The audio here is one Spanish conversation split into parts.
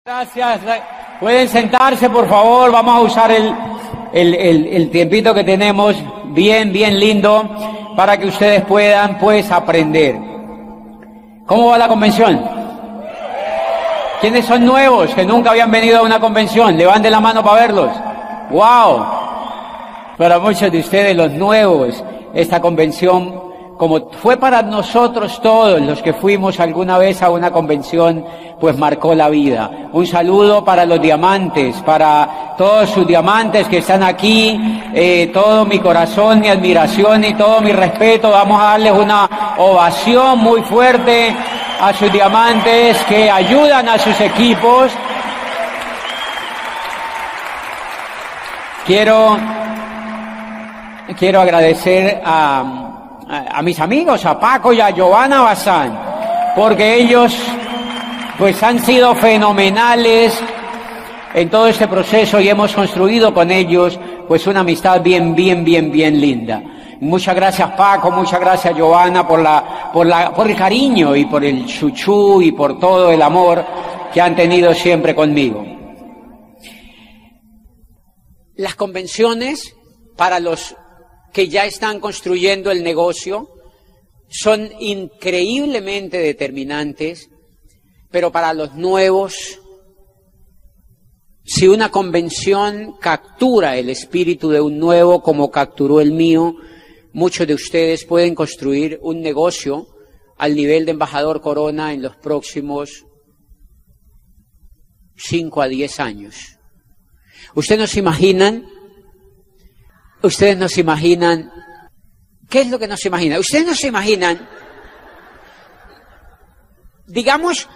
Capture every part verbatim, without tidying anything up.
Gracias. Pueden sentarse, por favor. Vamos a usar el, el, el, el tiempito que tenemos bien, bien lindo para que ustedes puedan, pues, aprender. ¿Cómo va la convención? ¿Quiénes son nuevos que nunca habían venido a una convención? Levanten la mano para verlos. ¡Wow! Para muchos de ustedes, los nuevos, esta convención, como fue para nosotros todos los que fuimos alguna vez a una convención, pues marcó la vida. Un saludo para los diamantes, para todos sus diamantes que están aquí, eh, todo mi corazón, mi admiración y todo mi respeto. Vamos a darles una ovación muy fuerte a sus diamantes que ayudan a sus equipos. Quiero, quiero agradecer a... a mis amigos, a Paco y a Giovanna Bazán, porque ellos pues han sido fenomenales en todo este proceso y hemos construido con ellos pues una amistad bien, bien, bien, bien linda. Muchas gracias Paco, muchas gracias Giovanna por la, por la, por el cariño y por el chuchú y por todo el amor que han tenido siempre conmigo. Las convenciones para los que ya están construyendo el negocio, son increíblemente determinantes, pero para los nuevos, si una convención captura el espíritu de un nuevo como capturó el mío, muchos de ustedes pueden construir un negocio al nivel de embajador Corona en los próximos cinco a diez años. ¿Ustedes no se imaginan? Ustedes no se imaginan, ¿qué es lo que no se imaginan? Ustedes no se imaginan, digamos,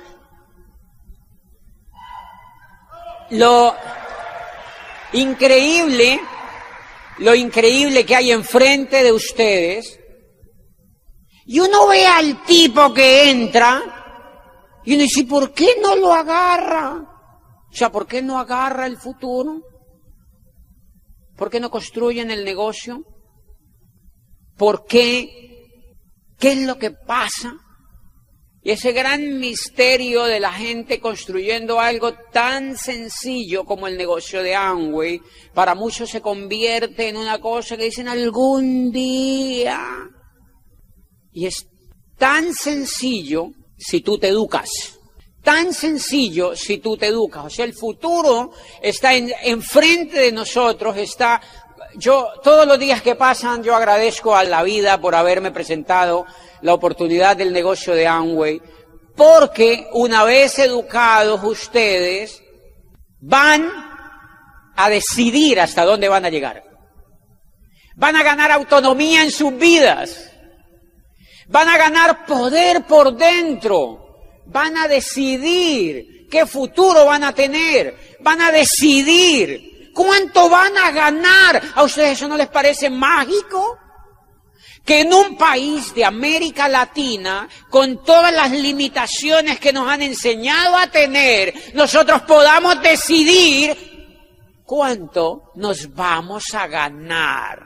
lo increíble, lo increíble que hay enfrente de ustedes, y uno ve al tipo que entra, y uno dice, ¿por qué no lo agarra? O sea, ¿por qué no agarra el futuro? ¿Por qué no construyen el negocio? ¿Por qué? ¿Qué es lo que pasa? Y ese gran misterio de la gente construyendo algo tan sencillo como el negocio de Amway, para muchos se convierte en una cosa que dicen algún día. Y es tan sencillo si tú te educas. Tan sencillo si tú te educas. O sea, el futuro está en, enfrente de nosotros, está... Yo, todos los días que pasan, yo agradezco a la vida por haberme presentado la oportunidad del negocio de Amway, porque una vez educados ustedes, van a decidir hasta dónde van a llegar. Van a ganar autonomía en sus vidas. Van a ganar poder por dentro. Van a decidir qué futuro van a tener, van a decidir cuánto van a ganar. ¿A ustedes eso no les parece mágico? Que en un país de América Latina, con todas las limitaciones que nos han enseñado a tener, nosotros podamos decidir cuánto nos vamos a ganar.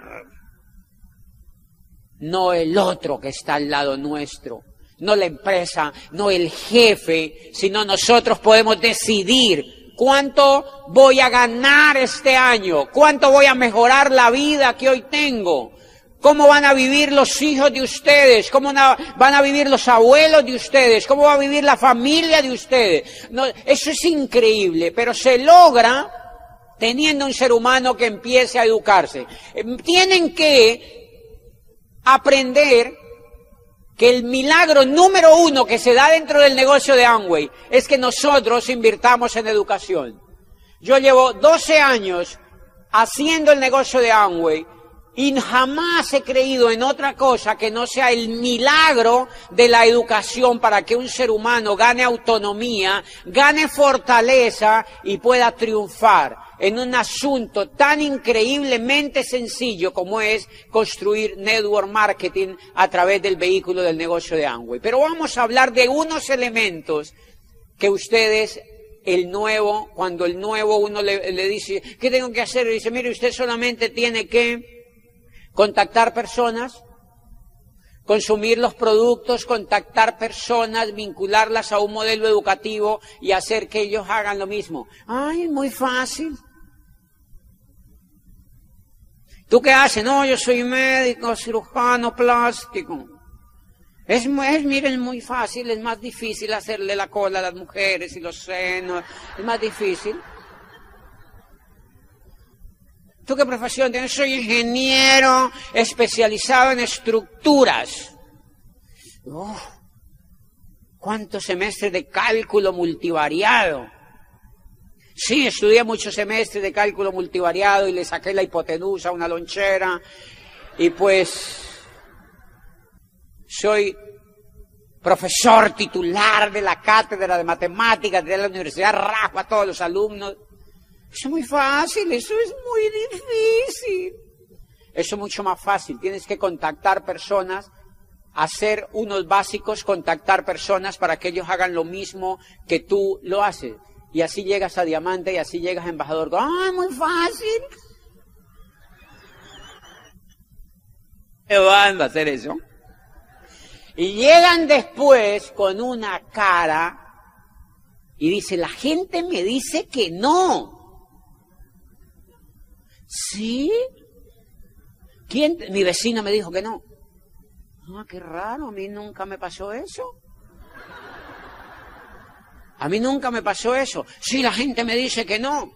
No el otro que está al lado nuestro. No la empresa, no el jefe, sino nosotros podemos decidir cuánto voy a ganar este año, cuánto voy a mejorar la vida que hoy tengo, cómo van a vivir los hijos de ustedes, cómo van a vivir los abuelos de ustedes, cómo va a vivir la familia de ustedes. No, eso es increíble, pero se logra teniendo un ser humano que empiece a educarse. Tienen que aprender que el milagro número uno que se da dentro del negocio de Amway es que nosotros invirtamos en educación. Yo llevo doce años haciendo el negocio de Amway y jamás he creído en otra cosa que no sea el milagro de la educación para que un ser humano gane autonomía, gane fortaleza y pueda triunfar en un asunto tan increíblemente sencillo como es construir network marketing a través del vehículo del negocio de Amway. Pero vamos a hablar de unos elementos que ustedes, el nuevo, cuando el nuevo uno le, le dice, ¿qué tengo que hacer? Le dice, mire, usted solamente tiene que contactar personas, consumir los productos, contactar personas, vincularlas a un modelo educativo y hacer que ellos hagan lo mismo. Ay, muy fácil. ¿Tú qué haces? No, yo soy médico, cirujano plástico. Es, es, miren, muy fácil, es más difícil hacerle la cola a las mujeres y los senos, es más difícil. ¿Tú qué profesión tienes? Soy ingeniero especializado en estructuras. Oh, ¿cuántos semestres de cálculo multivariado? Sí, estudié muchos semestres de cálculo multivariado y le saqué la hipotenusa a una lonchera y pues soy profesor titular de la cátedra de matemáticas de la Universidad, rajo a todos los alumnos. Eso es muy fácil, eso es muy difícil. Eso es mucho más fácil, tienes que contactar personas, hacer unos básicos, contactar personas para que ellos hagan lo mismo que tú lo haces. Y así llegas a diamante y así llegas a embajador. ¡Ah, muy fácil! ¿Qué van a hacer eso? Y llegan después con una cara y dice, la gente me dice que no. ¿Sí? ¿Quién? Mi vecino me dijo que no. Ah, qué raro, a mí nunca me pasó eso. A mí nunca me pasó eso. Sí, la gente me dice que no.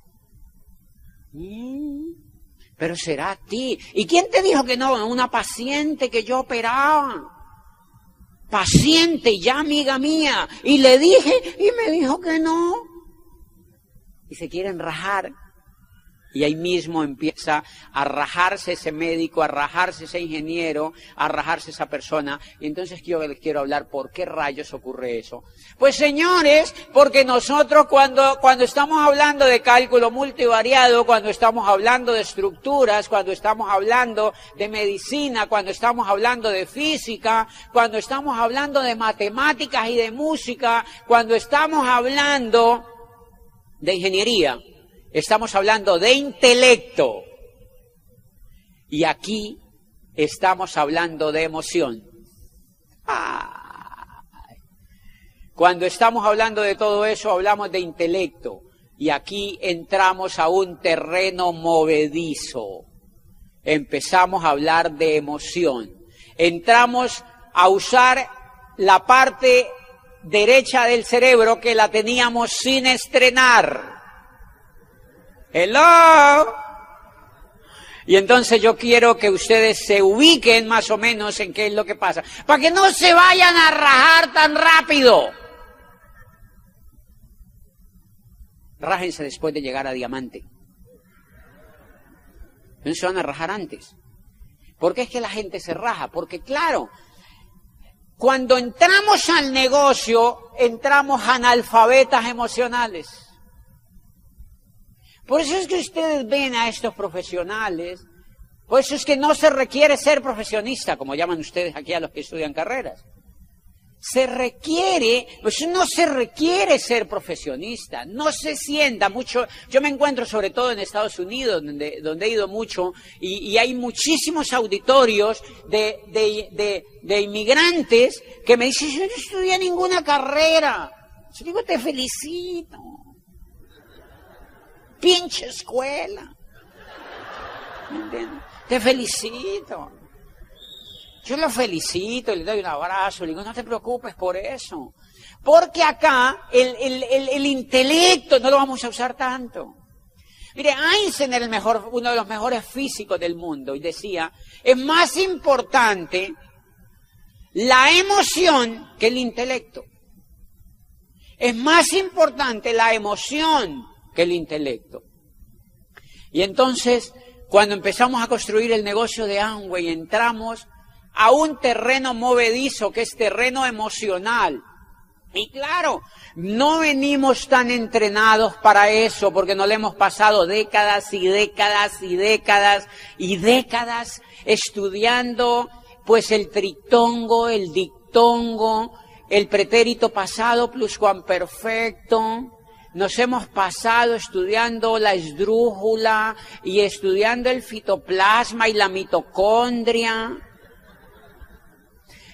Mm, pero será a ti. ¿Y quién te dijo que no? Una paciente que yo operaba. Paciente, ya amiga mía. Y le dije, y me dijo que no. Y se quieren rajar. Y ahí mismo empieza a rajarse ese médico, a rajarse ese ingeniero, a rajarse esa persona. Y entonces yo les quiero hablar por qué rayos ocurre eso. Pues señores, porque nosotros cuando, cuando estamos hablando de cálculo multivariado, cuando estamos hablando de estructuras, cuando estamos hablando de medicina, cuando estamos hablando de física, cuando estamos hablando de matemáticas y de música, cuando estamos hablando de ingeniería, estamos hablando de intelecto y aquí estamos hablando de emoción. Ay. Cuando estamos hablando de todo eso hablamos de intelecto y aquí entramos a un terreno movedizo. Empezamos a hablar de emoción. Entramos a usar la parte derecha del cerebro que la teníamos sin estrenar. Hello. Y entonces yo quiero que ustedes se ubiquen más o menos en qué es lo que pasa, para que no se vayan a rajar tan rápido. Rájense después de llegar a diamante. No se van a rajar antes. ¿Por qué es que la gente se raja? Porque claro, cuando entramos al negocio, entramos analfabetas emocionales. Por eso es que ustedes ven a estos profesionales, por eso es que no se requiere ser profesionista, como llaman ustedes aquí a los que estudian carreras. Se requiere, pues no se requiere ser profesionista, no se sienta mucho. Yo me encuentro sobre todo en Estados Unidos, donde, donde he ido mucho, y, y hay muchísimos auditorios de, de, de, de inmigrantes que me dicen, yo no estudié ninguna carrera. Yo digo, te felicito. Pinche escuela. ¿Me entiendes? Te felicito. Yo lo felicito, le doy un abrazo, le digo, no te preocupes por eso. Porque acá el, el, el, el intelecto no lo vamos a usar tanto. Mire, Einstein era el mejor, uno de los mejores físicos del mundo y decía, es más importante la emoción que el intelecto. Es más importante la emoción que el intelecto. Y entonces, cuando empezamos a construir el negocio de Amway, entramos a un terreno movedizo que es terreno emocional. Y claro, no venimos tan entrenados para eso, porque nos le hemos pasado décadas y décadas y décadas y décadas estudiando pues el tritongo, el dictongo, el pretérito pasado pluscuamperfecto. Nos hemos pasado estudiando la esdrújula y estudiando el fitoplasma y la mitocondria.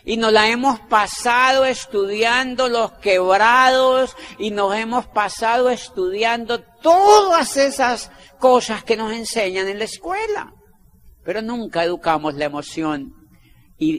Y nos la hemos pasado estudiando los quebrados y nos hemos pasado estudiando todas esas cosas que nos enseñan en la escuela. Pero nunca educamos la emoción. Y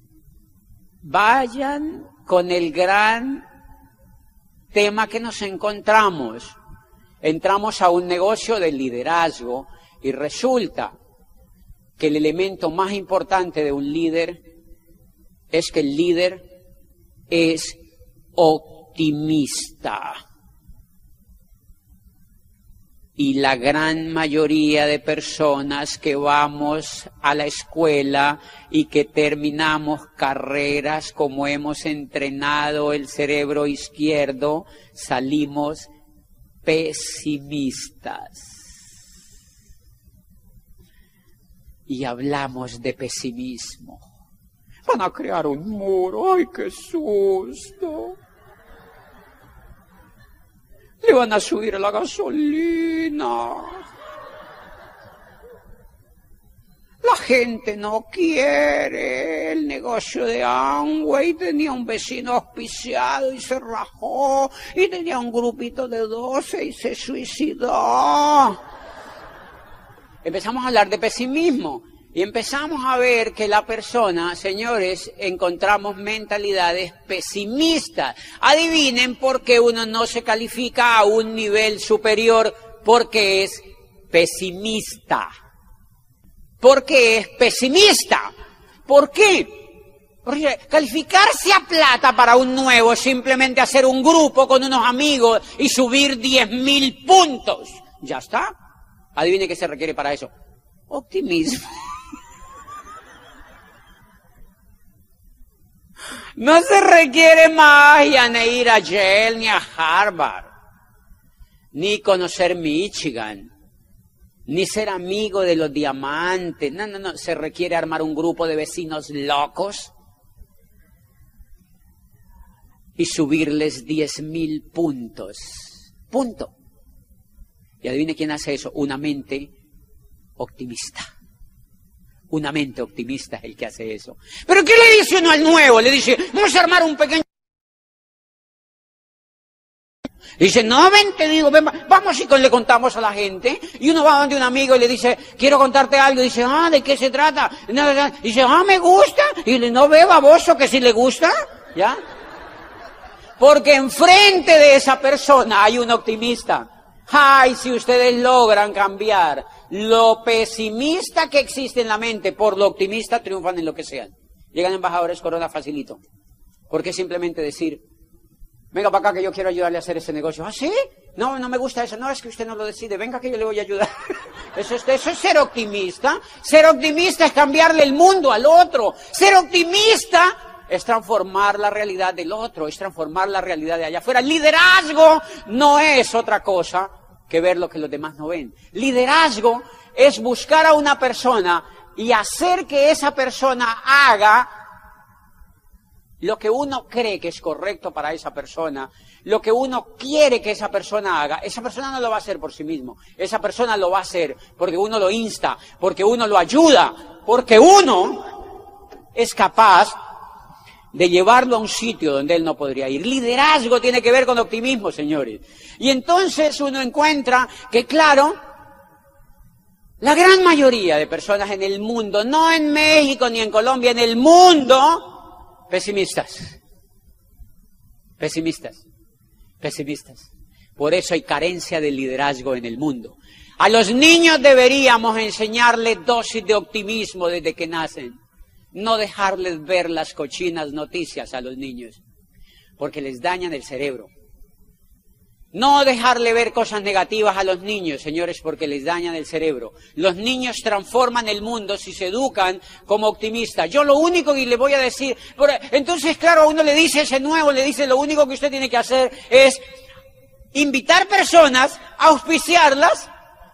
vayan con el gran tema que nos encontramos. Entramos a un negocio de liderazgo y resulta que el elemento más importante de un líder es que el líder es optimista. Y la gran mayoría de personas que vamos a la escuela y que terminamos carreras como hemos entrenado el cerebro izquierdo, salimos pesimistas. Y hablamos de pesimismo. Van a crear un muro, ¡ay, qué susto! Le van a subir la gasolina. La gente no quiere. El negocio de Amway tenía un vecino auspiciado y se rajó. Y tenía un grupito de doce y se suicidó. Empezamos a hablar de pesimismo. Y empezamos a ver que la persona, señores, encontramos mentalidades pesimistas. Adivinen por qué uno no se califica a un nivel superior, porque es pesimista. Porque es pesimista. ¿Por qué? Porque calificarse a plata para un nuevo es simplemente hacer un grupo con unos amigos y subir diez mil puntos. Ya está. Adivinen qué se requiere para eso. Optimismo. No se requiere magia, ni ir a Yale, ni a Harvard, ni conocer Michigan, ni ser amigo de los diamantes. No, no, no. Se requiere armar un grupo de vecinos locos y subirles diez mil puntos. Punto. Y adivine quién hace eso. Una mente optimista. Una mente optimista es el que hace eso. ¿Pero qué le dice uno al nuevo? Le dice, vamos a armar un pequeño... Dice, no, ven, te digo, ven, vamos y le contamos a la gente. Y uno va donde un amigo y le dice, quiero contarte algo. Y dice, ah, ¿de qué se trata? Y dice, ah, me gusta. Y le, no ve, baboso, que si le gusta. ¿Ya? Porque enfrente de esa persona hay un optimista. Ay, si ustedes logran cambiar lo pesimista que existe en la mente por lo optimista, triunfan en lo que sean. Llegan embajadores Corona facilito. Porque simplemente decir, venga para acá que yo quiero ayudarle a hacer ese negocio. ¿Ah, sí? No, no me gusta eso. No, es que usted no lo decide. Venga que yo le voy a ayudar. Eso es, eso es ser optimista. Ser optimista es cambiarle el mundo al otro. Ser optimista es transformar la realidad del otro, es transformar la realidad de allá afuera. Liderazgo no es otra cosa que ver lo que los demás no ven. Liderazgo es buscar a una persona y hacer que esa persona haga lo que uno cree que es correcto para esa persona, lo que uno quiere que esa persona haga. Esa persona no lo va a hacer por sí mismo, esa persona lo va a hacer porque uno lo insta, porque uno lo ayuda, porque uno es capaz de llevarlo a un sitio donde él no podría ir. Liderazgo tiene que ver con optimismo, señores. Y entonces uno encuentra que, claro, la gran mayoría de personas en el mundo, no en México ni en Colombia, en el mundo, pesimistas. Pesimistas. Pesimistas. Por eso hay carencia de liderazgo en el mundo. A los niños deberíamos enseñarles dosis de optimismo desde que nacen. No dejarles ver las cochinas noticias a los niños, porque les dañan el cerebro. No dejarle ver cosas negativas a los niños, señores, porque les dañan el cerebro. Los niños transforman el mundo si se educan como optimistas. Yo lo único que le voy a decir... Entonces, claro, a uno le dice ese nuevo, le dice lo único que usted tiene que hacer es invitar personas, auspiciarlas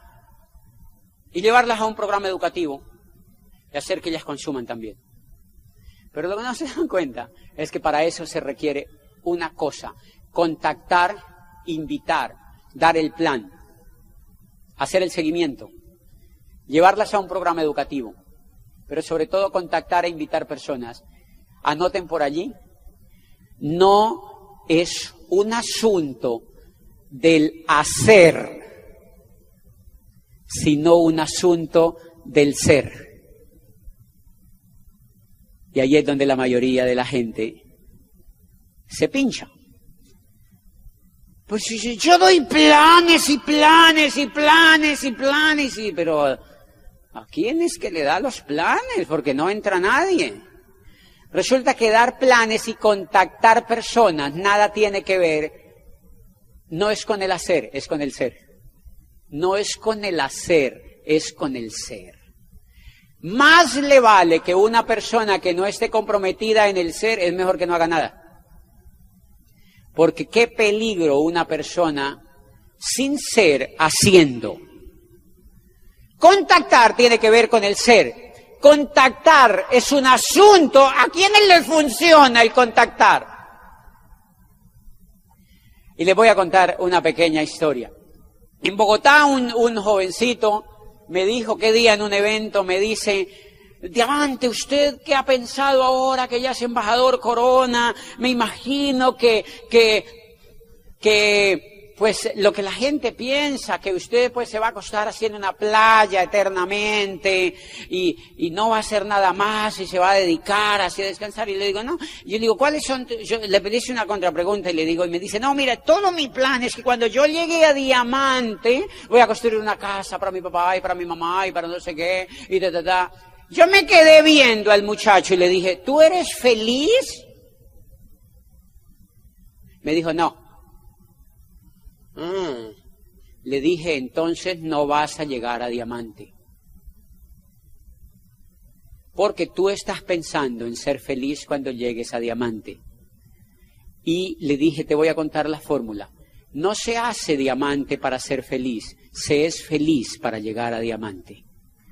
y llevarlas a un programa educativo y hacer que ellas consuman también. Pero lo que no se dan cuenta es que para eso se requiere una cosa: contactar, invitar, dar el plan, hacer el seguimiento, llevarlas a un programa educativo, pero sobre todo contactar e invitar personas Anoten por allí. No es un asunto del hacer, sino un asunto del ser. Y ahí es donde la mayoría de la gente se pincha. Pues si yo doy planes y planes y planes y planes, y, pero ¿a quién es que le da los planes? Porque no entra nadie. Resulta que dar planes y contactar personas nada tiene que ver, no es con el hacer, es con el ser. No es con el hacer, es con el ser. Más le vale que una persona que no esté comprometida en el ser, es mejor que no haga nada. Porque qué peligro una persona sin ser haciendo. Contactar tiene que ver con el ser. Contactar es un asunto. ¿A quiénes les funciona el contactar? Y les voy a contar una pequeña historia. En Bogotá un, un jovencito me dijo, qué día en un evento, me dice... Diamante, ¿usted qué ha pensado ahora que ya es embajador Corona? Me imagino que, que, que, pues, lo que la gente piensa, que usted, pues, se va a acostar así en una playa eternamente y, y no va a hacer nada más y se va a dedicar así a descansar. Y le digo, no. Yo le digo, ¿cuáles son? Yo le pedí una contrapregunta y le digo, y me dice, no, mira, todo mi plan es que cuando yo llegue a Diamante, voy a construir una casa para mi papá y para mi mamá y para no sé qué, y ta, ta, ta. Yo me quedé viendo al muchacho y le dije, ¿tú eres feliz? Me dijo, no. Ah. Le dije, entonces no vas a llegar a Diamante. Porque tú estás pensando en ser feliz cuando llegues a Diamante. Y le dije, te voy a contar la fórmula. No se hace diamante para ser feliz, se es feliz para llegar a Diamante.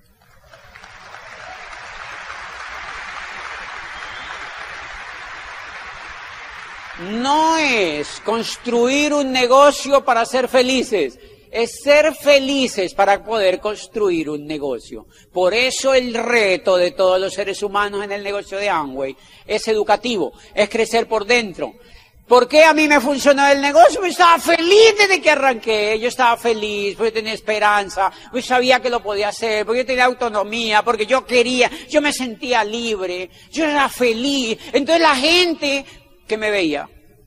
No es construir un negocio para ser felices, es ser felices para poder construir un negocio. Por eso el reto de todos los seres humanos en el negocio de Amway es educativo, es crecer por dentro. ¿Por qué a mí me funcionó el negocio? Yo estaba feliz desde que arranqué, yo estaba feliz, porque yo tenía esperanza, yo sabía que lo podía hacer, porque yo tenía autonomía, porque yo quería, yo me sentía libre, yo era feliz. Entonces la gente que me veía,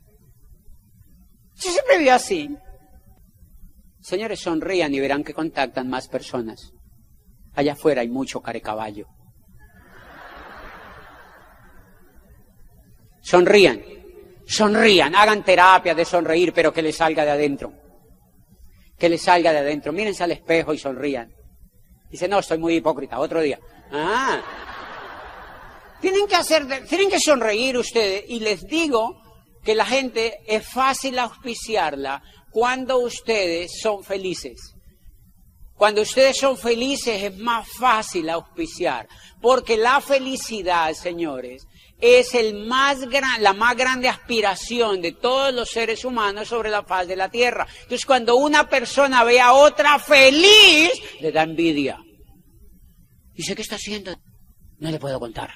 yo siempre vi así. Señores, sonrían y verán que contactan más personas. Allá afuera hay mucho carecaballo. Sonrían, sonrían, hagan terapia de sonreír, pero que les salga de adentro. Que les salga de adentro. Mírense al espejo y sonrían. Dice, no, estoy muy hipócrita, otro día. Ah. Tienen que hacer, tienen que sonreír ustedes, y les digo que la gente es fácil auspiciarla cuando ustedes son felices. Cuando ustedes son felices es más fácil auspiciar, porque la felicidad, señores, es el más gran, la más grande aspiración de todos los seres humanos sobre la faz de la tierra. Entonces, cuando una persona ve a otra feliz, le da envidia. Dice, ¿qué está haciendo? No le puedo contar.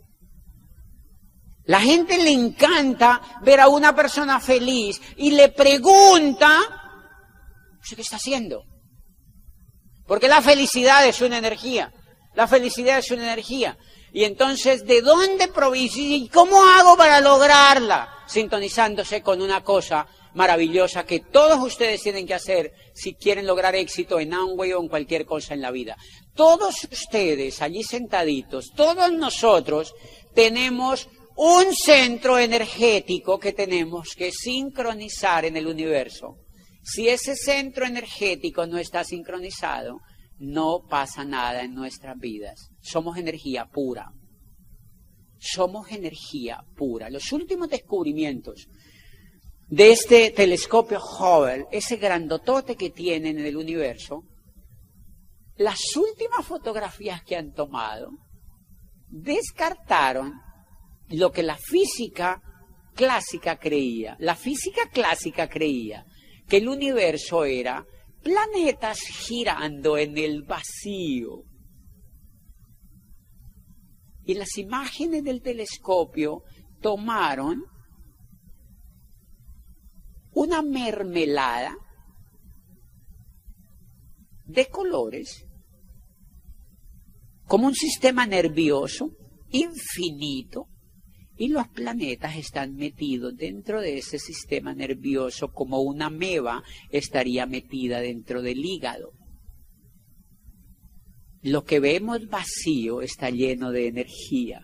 La gente le encanta ver a una persona feliz y le pregunta, ¿qué está haciendo? Porque la felicidad es una energía. La felicidad es una energía. Y entonces, ¿de dónde proviene? ¿Y cómo hago para lograrla? Sintonizándose con una cosa maravillosa que todos ustedes tienen que hacer si quieren lograr éxito en Amway o en cualquier cosa en la vida. Todos ustedes, allí sentaditos, todos nosotros tenemos un centro energético que tenemos que sincronizar en el universo. Si ese centro energético no está sincronizado, no pasa nada en nuestras vidas. Somos energía pura. Somos energía pura. Los últimos descubrimientos de este telescopio Hubble, ese grandotote que tienen en el universo, las últimas fotografías que han tomado, descartaron lo que la física clásica creía. La física clásica creía que el universo era planetas girando en el vacío. Y las imágenes del telescopio tomaron una mermelada de colores, como un sistema nervioso infinito, y los planetas están metidos dentro de ese sistema nervioso como una ameba estaría metida dentro del hígado. Lo que vemos vacío está lleno de energía.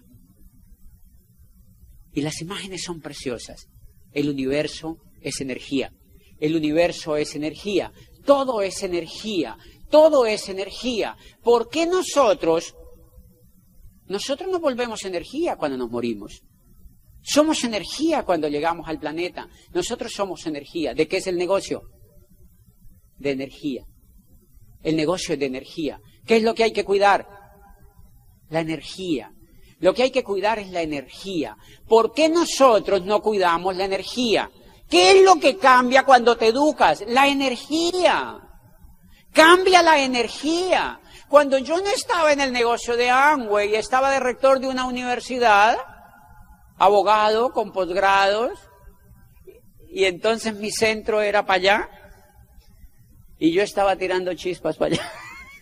Y las imágenes son preciosas. El universo es energía. El universo es energía. Todo es energía. Todo es energía. ¿Por qué nosotros, nosotros nos volvemos energía cuando nos morimos? Somos energía cuando llegamos al planeta. Nosotros somos energía. ¿De qué es el negocio? De energía. El negocio es de energía. ¿Qué es lo que hay que cuidar? La energía. Lo que hay que cuidar es la energía. ¿Por qué nosotros no cuidamos la energía? ¿Qué es lo que cambia cuando te educas? La energía. Cambia la energía. Cuando yo no estaba en el negocio de Amway y estaba de rector de una universidad, abogado con posgrados, y entonces mi centro era para allá, y yo estaba tirando chispas para allá.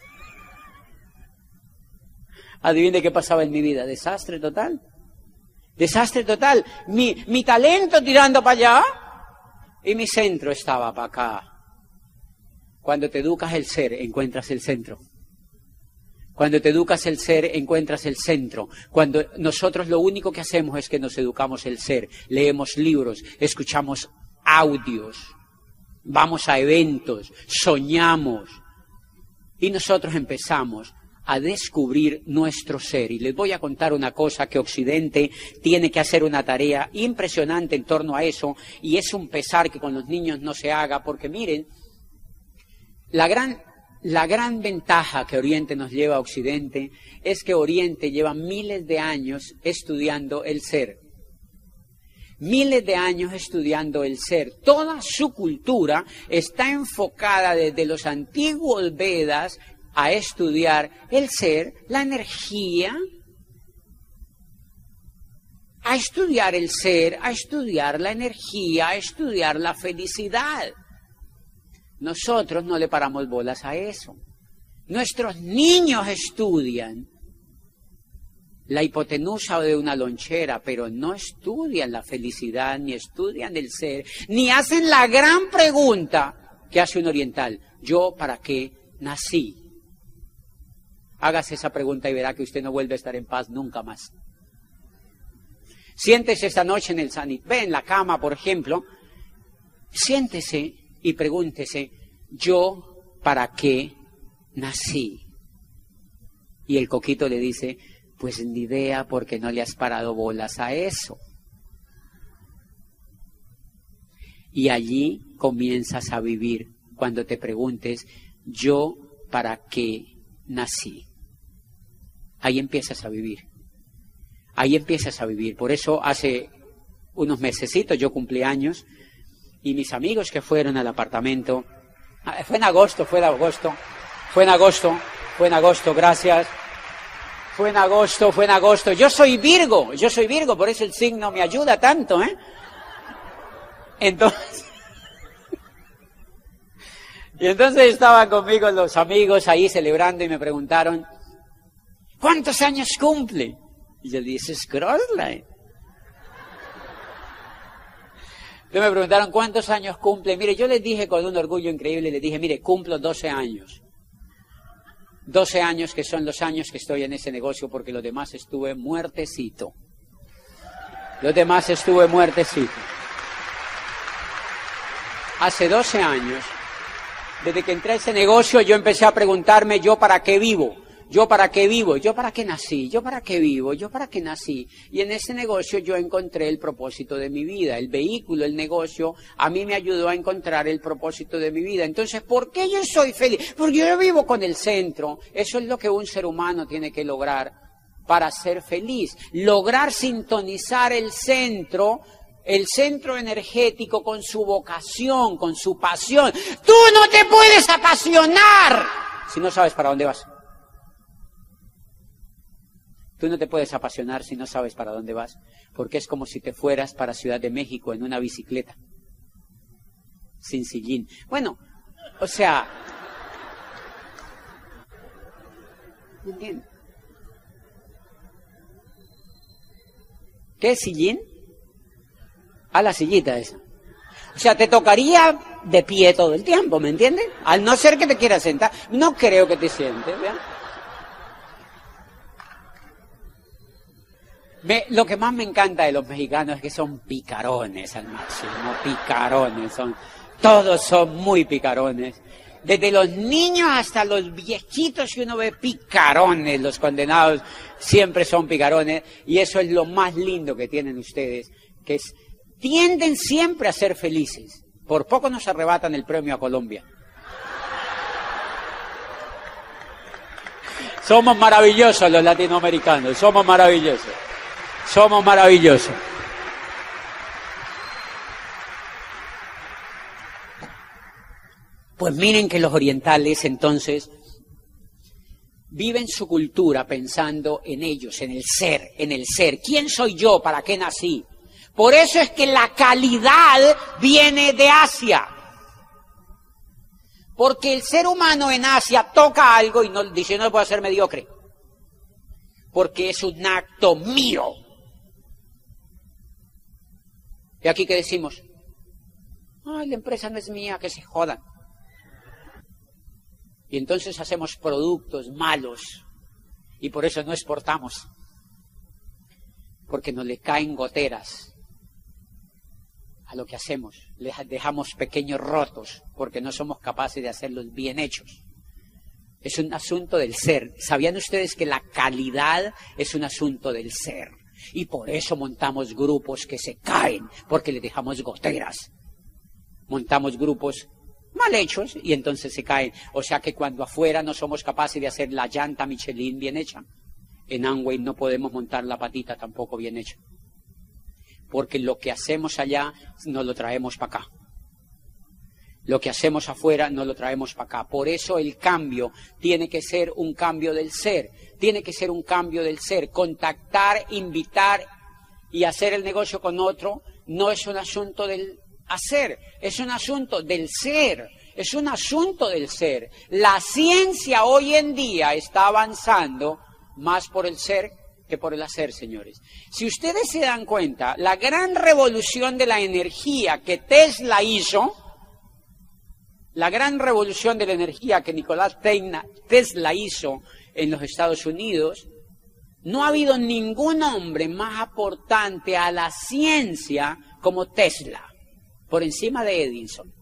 Adivine qué pasaba en mi vida. Desastre total. Desastre total. Mi, mi talento tirando para allá y mi centro estaba para acá. Cuando te educas el ser, encuentras el centro. Cuando te educas el ser, encuentras el centro. Cuando nosotros lo único que hacemos es que nos educamos el ser. Leemos libros, escuchamos audios, vamos a eventos, soñamos. Y nosotros empezamos a descubrir nuestro ser. Y les voy a contar una cosa que Occidente tiene que hacer una tarea impresionante en torno a eso, y es un pesar que con los niños no se haga, porque miren, la gran, la gran ventaja que Oriente nos lleva a Occidente es que Oriente lleva miles de años estudiando el ser. Miles de años estudiando el ser. Toda su cultura está enfocada desde los antiguos Vedas a estudiar el ser, la energía, a estudiar el ser, a estudiar la energía, a estudiar la felicidad. Nosotros no le paramos bolas a eso. Nuestros niños estudian la hipotenusa de una lonchera, pero no estudian la felicidad, ni estudian el ser, ni hacen la gran pregunta que hace un oriental: ¿yo para qué nací? Hágase esa pregunta y verá que usted no vuelve a estar en paz nunca más. Siéntese esta noche en el sanitario, en la cama, por ejemplo, siéntese y pregúntese: ¿yo para qué nací? Y el coquito le dice: pues ni idea, porque no le has parado bolas a eso. Y allí comienzas a vivir cuando te preguntes: ¿yo para qué nací? Ahí empiezas a vivir. Ahí empiezas a vivir. Por eso hace unos mesecitos yo cumplí años, y mis amigos que fueron al apartamento, fue en agosto, fue en agosto, fue en agosto, fue en agosto, gracias, fue en agosto, fue en agosto. Yo soy Virgo, yo soy Virgo, por eso el signo me ayuda tanto, ¿eh? Entonces, y entonces estaban conmigo los amigos ahí celebrando y me preguntaron: ¿cuántos años cumple? Y yo dije: Scrollline. Entonces me preguntaron: ¿cuántos años cumple? Mire, yo les dije con un orgullo increíble, les dije: mire, cumplo doce años. doce años, que son los años que estoy en ese negocio, porque los demás estuve muertecito. Los demás estuve muertecito. Hace doce años, desde que entré a ese negocio, yo empecé a preguntarme: ¿yo para qué vivo? ¿Yo para qué vivo? ¿Yo para qué nací? ¿Yo para qué vivo? ¿Yo para qué nací? Y en ese negocio yo encontré el propósito de mi vida. El vehículo, el negocio, a mí me ayudó a encontrar el propósito de mi vida. Entonces, ¿por qué yo soy feliz? Porque yo vivo con el centro. Eso es lo que un ser humano tiene que lograr para ser feliz. Lograr sintonizar el centro, el centro energético con su vocación, con su pasión. ¡Tú no te puedes apasionar si no sabes para dónde vas! Tú no te puedes apasionar si no sabes para dónde vas, porque es como si te fueras para Ciudad de México en una bicicleta, sin sillín. Bueno, o sea, ¿me entiendes? ¿Qué es sillín? A la sillita esa. O sea, te tocaría de pie todo el tiempo, ¿me entiendes? Al no ser que te quieras sentar. No creo que te sientes, ¿vean? Me, lo que más me encanta de los mexicanos es que son picarones al máximo, picarones, son, todos son muy picarones. Desde los niños hasta los viejitos que uno ve picarones, los condenados siempre son picarones, y eso es lo más lindo que tienen ustedes, que es, tienden siempre a ser felices. Por poco nos arrebatan el premio a Colombia. Somos maravillosos los latinoamericanos, somos maravillosos. Somos maravillosos. Pues miren que los orientales entonces viven su cultura pensando en ellos, en el ser, en el ser. ¿Quién soy yo? ¿Para qué nací? Por eso es que la calidad viene de Asia. Porque el ser humano en Asia toca algo y no dice, no puedo ser mediocre. Porque es un acto mío. Y aquí que decimos, ay, la empresa no es mía, que se jodan. Y entonces hacemos productos malos y por eso no exportamos. Porque nos le caen goteras a lo que hacemos. Les dejamos pequeños rotos porque no somos capaces de hacerlos bien hechos. Es un asunto del ser. ¿Sabían ustedes que la calidad es un asunto del ser? Y por eso montamos grupos que se caen, porque les dejamos goteras. Montamos grupos mal hechos y entonces se caen. O sea que cuando afuera no somos capaces de hacer la llanta Michelin bien hecha, en Amway no podemos montar la patita tampoco bien hecha. Porque lo que hacemos allá nos lo traemos para acá. Lo que hacemos afuera no lo traemos para acá. Por eso el cambio tiene que ser un cambio del ser. Tiene que ser un cambio del ser. Contactar, invitar y hacer el negocio con otro no es un asunto del hacer, es un asunto del ser. Es un asunto del ser. La ciencia hoy en día está avanzando más por el ser que por el hacer, señores. Si ustedes se dan cuenta, la gran revolución de la energía que Tesla hizo, la gran revolución de la energía que Nicolás Tesla hizo en los Estados Unidos, no ha habido ningún hombre más aportante a la ciencia como Tesla, por encima de Edison.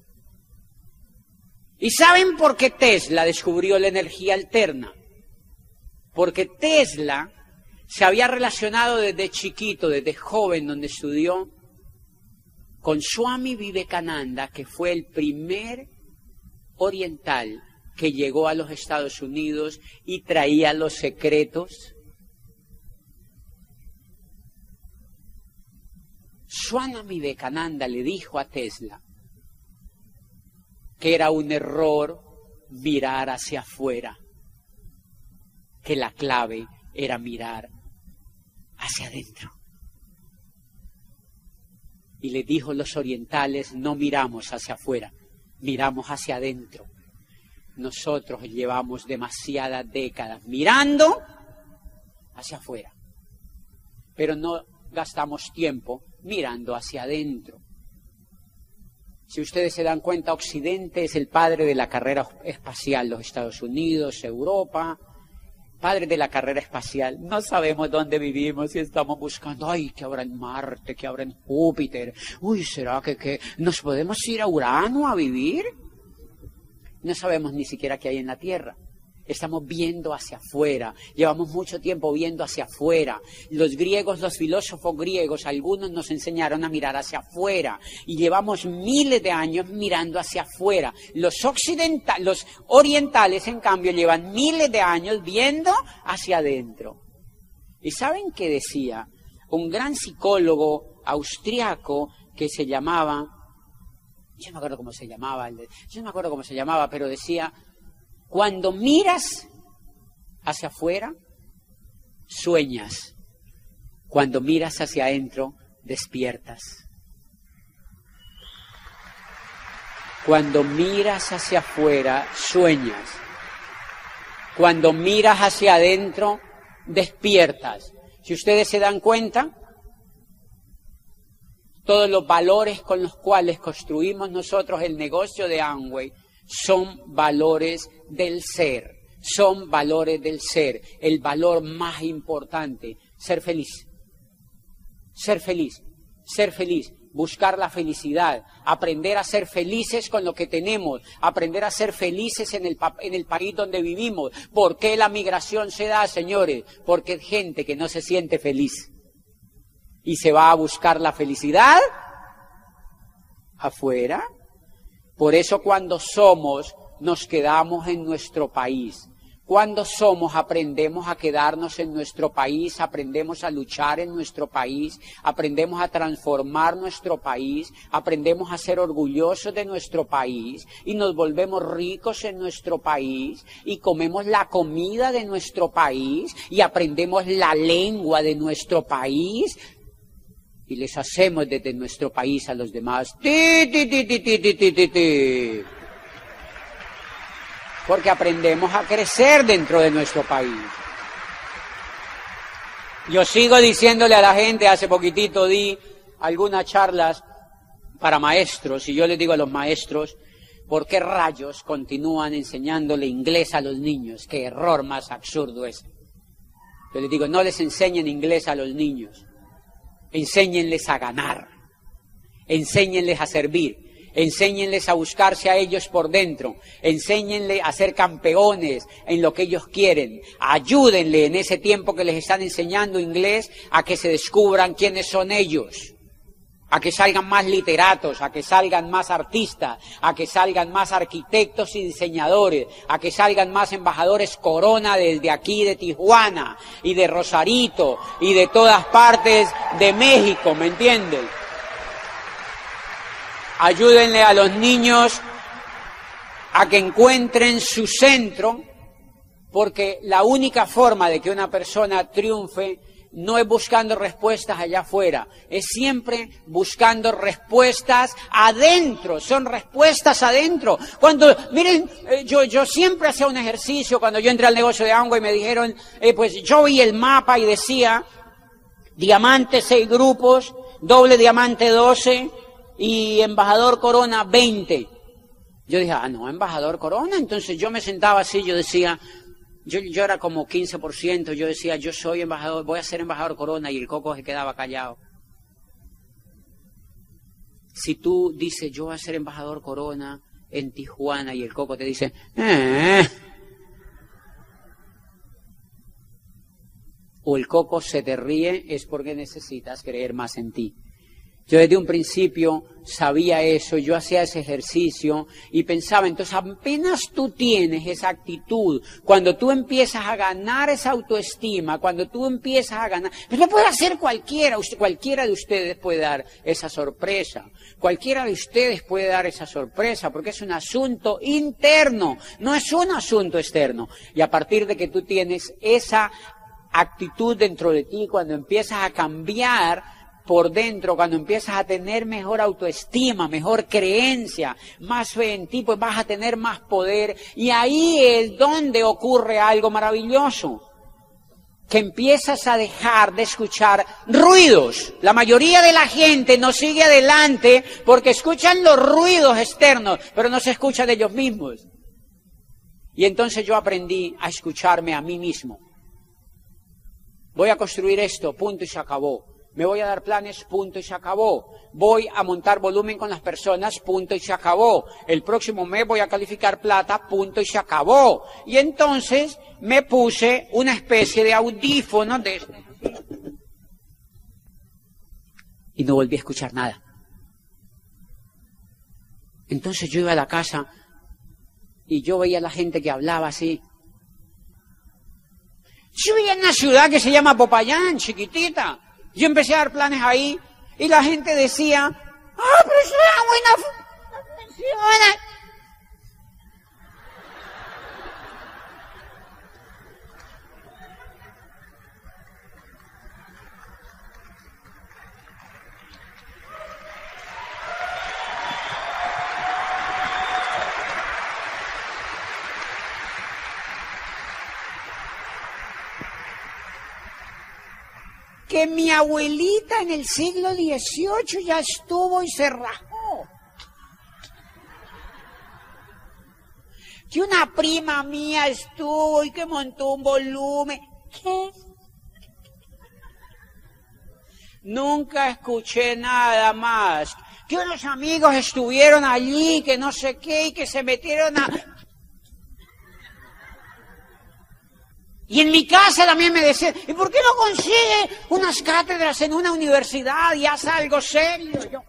¿Y saben por qué Tesla descubrió la energía alterna? Porque Tesla se había relacionado desde chiquito, desde joven, donde estudió, con Swami Vivekananda, que fue el primer oriental que llegó a los Estados Unidos y traía los secretos. Swami Vivekananda le dijo a Tesla que era un error mirar hacia afuera, que la clave era mirar hacia adentro. Y le dijo, los orientales no miramos hacia afuera, miramos hacia adentro. Nosotros llevamos demasiadas décadas mirando hacia afuera, pero no gastamos tiempo mirando hacia adentro. Si ustedes se dan cuenta, Occidente es el padre de la carrera espacial, los Estados Unidos, Europa, padre de la carrera espacial. No sabemos dónde vivimos y estamos buscando, ay, que habrá en Marte, que habrá en Júpiter. Uy, ¿será que, que nos podemos ir a Urano a vivir? No sabemos ni siquiera qué hay en la Tierra. Estamos viendo hacia afuera. Llevamos mucho tiempo viendo hacia afuera. Los griegos, los filósofos griegos, algunos nos enseñaron a mirar hacia afuera. Y llevamos miles de años mirando hacia afuera. Los occidentales, los orientales, en cambio, llevan miles de años viendo hacia adentro. ¿Y saben qué decía? Un gran psicólogo austriaco que se llamaba, yo no me acuerdo cómo se llamaba, yo no me acuerdo cómo se llamaba, pero decía, cuando miras hacia afuera, sueñas. Cuando miras hacia adentro, despiertas. Cuando miras hacia afuera, sueñas. Cuando miras hacia adentro, despiertas. Si ustedes se dan cuenta, todos los valores con los cuales construimos nosotros el negocio de Amway son valores del ser, son valores del ser. El valor más importante, ser feliz, ser feliz, ser feliz, buscar la felicidad, aprender a ser felices con lo que tenemos, aprender a ser felices en el, en el país donde vivimos. ¿Por qué la migración se da, señores? Porque hay gente que no se siente feliz y se va a buscar la felicidad afuera. Por eso cuando somos, nos quedamos en nuestro país. Cuando somos, aprendemos a quedarnos en nuestro país, aprendemos a luchar en nuestro país, aprendemos a transformar nuestro país, aprendemos a ser orgullosos de nuestro país y nos volvemos ricos en nuestro país y comemos la comida de nuestro país y aprendemos la lengua de nuestro país y les hacemos desde nuestro país a los demás. Ti, ti, ti, ti, ti, ti, ti, ti, ti. Porque aprendemos a crecer dentro de nuestro país. Yo sigo diciéndole a la gente, hace poquitito di algunas charlas para maestros, y yo les digo a los maestros, ¿por qué rayos continúan enseñándole inglés a los niños? ¡Qué error más absurdo ese! Yo les digo, no les enseñen inglés a los niños, enséñenles a ganar, enséñenles a servir. Enséñenles a buscarse a ellos por dentro, enséñenles a ser campeones en lo que ellos quieren, ayúdenle en ese tiempo que les están enseñando inglés a que se descubran quiénes son ellos, a que salgan más literatos, a que salgan más artistas, a que salgan más arquitectos y diseñadores, a que salgan más embajadores Corona desde aquí de Tijuana y de Rosarito y de todas partes de México, ¿me entienden? Ayúdenle a los niños a que encuentren su centro, porque la única forma de que una persona triunfe no es buscando respuestas allá afuera, es siempre buscando respuestas adentro, son respuestas adentro. Cuando, miren, eh, yo, yo siempre hacía un ejercicio, cuando yo entré al negocio de Amway me dijeron, eh, pues yo vi el mapa y decía, diamante seis grupos, doble diamante doce, y embajador Corona veinte. Yo dije, ah, no, embajador Corona. Entonces yo me sentaba así, yo decía, yo, yo era como quince por ciento, yo decía, yo soy embajador, voy a ser embajador Corona, y el coco se quedaba callado. Si tú dices, yo voy a ser embajador Corona en Tijuana, y el coco te dice, eh, o el coco se te ríe, es porque necesitas creer más en ti. Yo desde un principio sabía eso, yo hacía ese ejercicio y pensaba, entonces apenas tú tienes esa actitud, cuando tú empiezas a ganar esa autoestima, cuando tú empiezas a ganar, pues lo puede hacer cualquiera, usted, cualquiera de ustedes puede dar esa sorpresa, cualquiera de ustedes puede dar esa sorpresa, porque es un asunto interno, no es un asunto externo. Y a partir de que tú tienes esa actitud dentro de ti, cuando empiezas a cambiar por dentro, cuando empiezas a tener mejor autoestima, mejor creencia, más fe en ti, pues vas a tener más poder. Y ahí es donde ocurre algo maravilloso, que empiezas a dejar de escuchar ruidos. La mayoría de la gente no sigue adelante porque escuchan los ruidos externos, pero no se escucha de ellos mismos. Y entonces yo aprendí a escucharme a mí mismo. Voy a construir esto, punto y se acabó. Me voy a dar planes, punto y se acabó. Voy a montar volumen con las personas, punto y se acabó. El próximo mes voy a calificar plata, punto y se acabó. Y entonces me puse una especie de audífono de... y no volví a escuchar nada. Entonces yo iba a la casa y yo veía a la gente que hablaba así. Yo vivía en una ciudad que se llama Popayán, chiquitita. Yo empecé a dar planes ahí y la gente decía, ¡ah, pero eso es una buena... que mi abuelita en el siglo dieciocho ya estuvo y se rajó. Que una prima mía estuvo y que montó un volumen. ¿Qué? Nunca escuché nada más. Que unos amigos estuvieron allí, que no sé qué, y que se metieron a... Y en mi casa también me decían, ¿y por qué no consigue unas cátedras en una universidad y hace algo serio? Yo...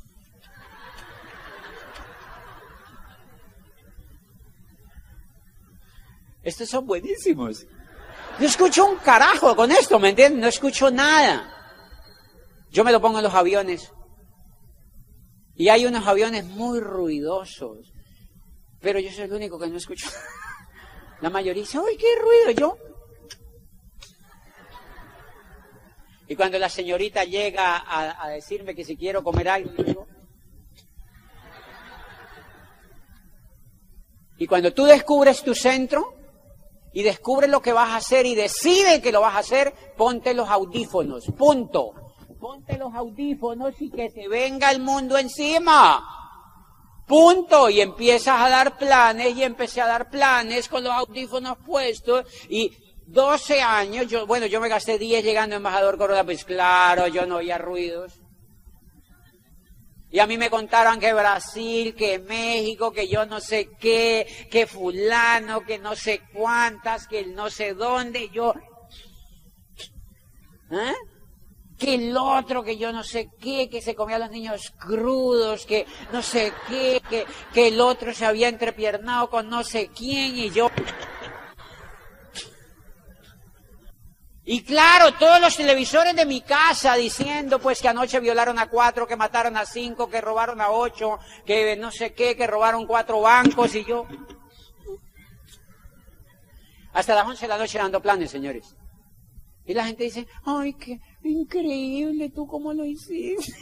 Estos son buenísimos. No escucho un carajo con esto, ¿me entienden? No escucho nada. Yo me lo pongo en los aviones. Y hay unos aviones muy ruidosos. Pero yo soy el único que no escucho. La mayoría dice, ¡ay, qué ruido! Yo... Y cuando la señorita llega a, a decirme que si quiero comer algo, yo digo... Y cuando tú descubres tu centro y descubres lo que vas a hacer y decides que lo vas a hacer, ponte los audífonos, punto. Ponte los audífonos y que te venga el mundo encima. Punto. Y empiezas a dar planes, y empecé a dar planes con los audífonos puestos, y doce años, yo, bueno, yo me gasté diez llegando a Embajador Corona, pues claro, yo no oía ruidos. Y a mí me contaron que Brasil, que México, que yo no sé qué, que fulano, que no sé cuántas, que el no sé dónde, yo... ¿Eh? Que el otro, que yo no sé qué, que se comía a los niños crudos, que no sé qué, que, que el otro se había entrepiernado con no sé quién, y yo... Y claro, todos los televisores de mi casa diciendo pues que anoche violaron a cuatro, que mataron a cinco, que robaron a ocho, que no sé qué, que robaron cuatro bancos, y yo... Hasta las once de la noche dando planes, señores. Y la gente dice, ¡ay, qué increíble! ¿Tú cómo lo hiciste?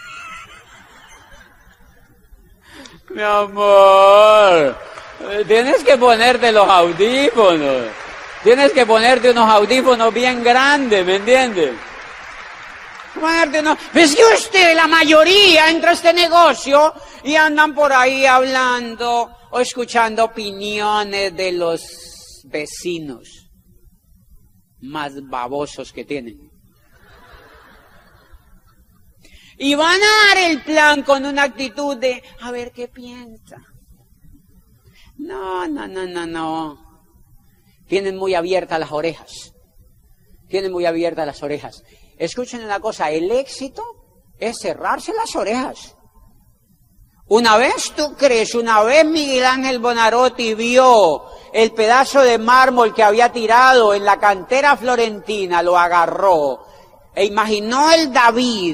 Mi amor, tienes que ponerte los audífonos. Tienes que ponerte unos audífonos bien grandes, ¿me entiendes? Ponerte unos... Es que usted, la mayoría, entra a este negocio y andan por ahí hablando o escuchando opiniones de los vecinos más babosos que tienen. Y van a dar el plan con una actitud de, a ver qué piensa. No, no, no, no, no. Tienen muy abiertas las orejas. Tienen muy abiertas las orejas. Escuchen una cosa, el éxito es cerrarse las orejas. Una vez tú crees, una vez Miguel Ángel Buonarroti vio el pedazo de mármol que había tirado en la cantera florentina, lo agarró e imaginó el David,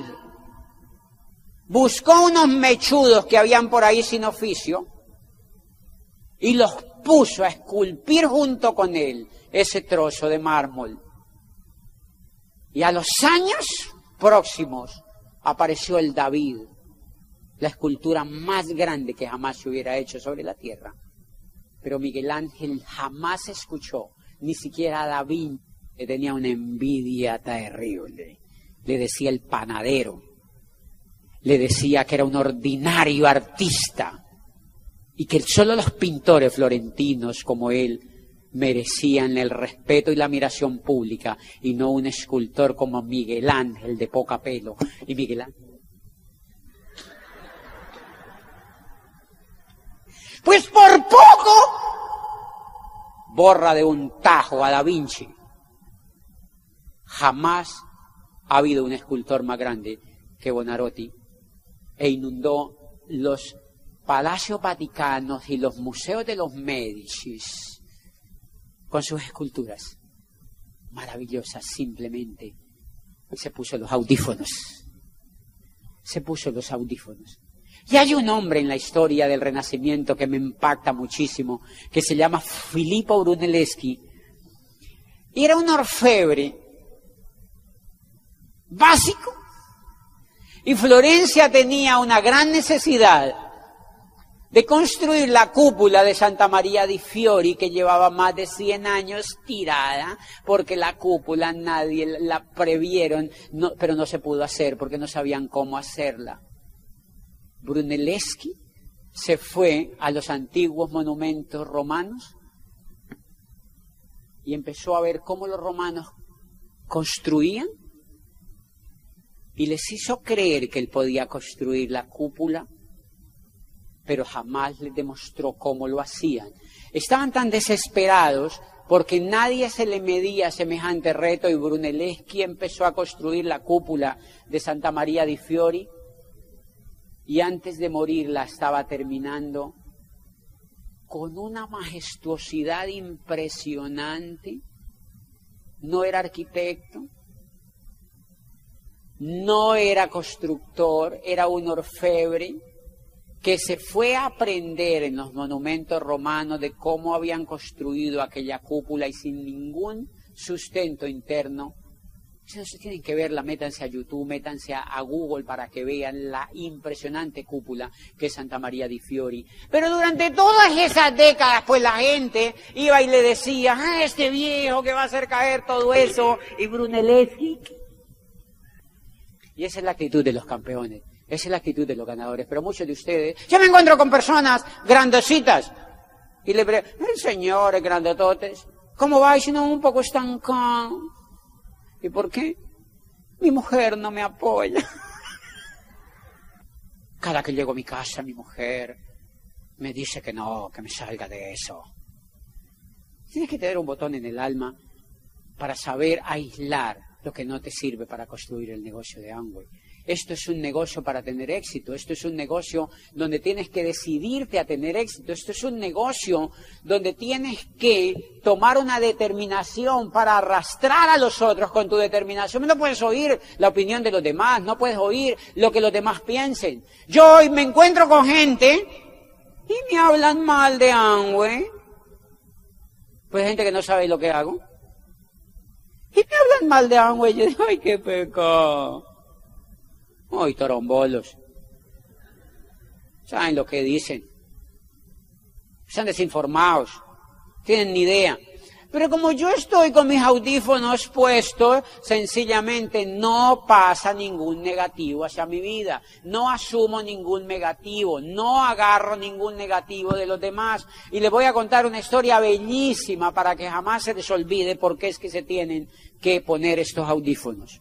buscó unos mechudos que habían por ahí sin oficio y los puso a esculpir junto con él ese trozo de mármol. Y a los años próximos apareció el David, la escultura más grande que jamás se hubiera hecho sobre la tierra. Pero Miguel Ángel jamás escuchó, ni siquiera a David, que tenía una envidia terrible. Le decía el panadero, le decía que era un ordinario artista y que solo los pintores florentinos como él merecían el respeto y la admiración pública y no un escultor como Miguel Ángel de poca pelo. Y Miguel Ángel... Pues por poco borra de un tajo a Da Vinci. Jamás ha habido un escultor más grande que Buonarroti e inundó los palacios vaticanos y los museos de los Médicis con sus esculturas maravillosas. Simplemente se puso los audífonos. Se puso los audífonos. Y hay un hombre en la historia del Renacimiento que me impacta muchísimo, que se llama Filippo Brunelleschi. Y era un orfebre básico. Y Florencia tenía una gran necesidad de construir la cúpula de Santa María di Fiori, que llevaba más de cien años tirada, porque la cúpula nadie la previeron, no, pero no se pudo hacer porque no sabían cómo hacerla. Brunelleschi se fue a los antiguos monumentos romanos y empezó a ver cómo los romanos construían y les hizo creer que él podía construir la cúpula, pero jamás les demostró cómo lo hacían. Estaban tan desesperados porque nadie se le medía semejante reto y Brunelleschi empezó a construir la cúpula de Santa María di Fiori y antes de morir la estaba terminando con una majestuosidad impresionante. No era arquitecto, no era constructor, era un orfebre que se fue a aprender en los monumentos romanos de cómo habían construido aquella cúpula y sin ningún sustento interno. Si no se tienen que verla, métanse a YouTube, métanse a Google para que vean la impresionante cúpula que es Santa María di Fiori. Pero durante todas esas décadas, pues la gente iba y le decía, ah, este viejo que va a hacer caer todo eso, y Brunelleschi. Y esa es la actitud de los campeones. Esa es la actitud de los ganadores, pero muchos de ustedes... Yo me encuentro con personas grandecitas y le pregunto, señores grandototes, ¿cómo va? Y si no, un poco estancado. ¿Y por qué? Mi mujer no me apoya. Cada que llego a mi casa, mi mujer me dice que no, que me salga de eso. Tienes que tener un botón en el alma para saber aislar lo que no te sirve para construir el negocio de Amway. Esto es un negocio para tener éxito, esto es un negocio donde tienes que decidirte a tener éxito, esto es un negocio donde tienes que tomar una determinación para arrastrar a los otros con tu determinación. No puedes oír la opinión de los demás, no puedes oír lo que los demás piensen. Yo hoy me encuentro con gente y me hablan mal de Amway, pues gente que no sabe lo que hago. Y me hablan mal de Amway, y yo digo, ay, qué pecado. ¡Ay, torombolos! ¿Saben lo que dicen? Están desinformados, tienen ni idea. Pero como yo estoy con mis audífonos puestos, sencillamente no pasa ningún negativo hacia mi vida. No asumo ningún negativo, no agarro ningún negativo de los demás. Y les voy a contar una historia bellísima para que jamás se les olvide por qué es que se tienen que poner estos audífonos.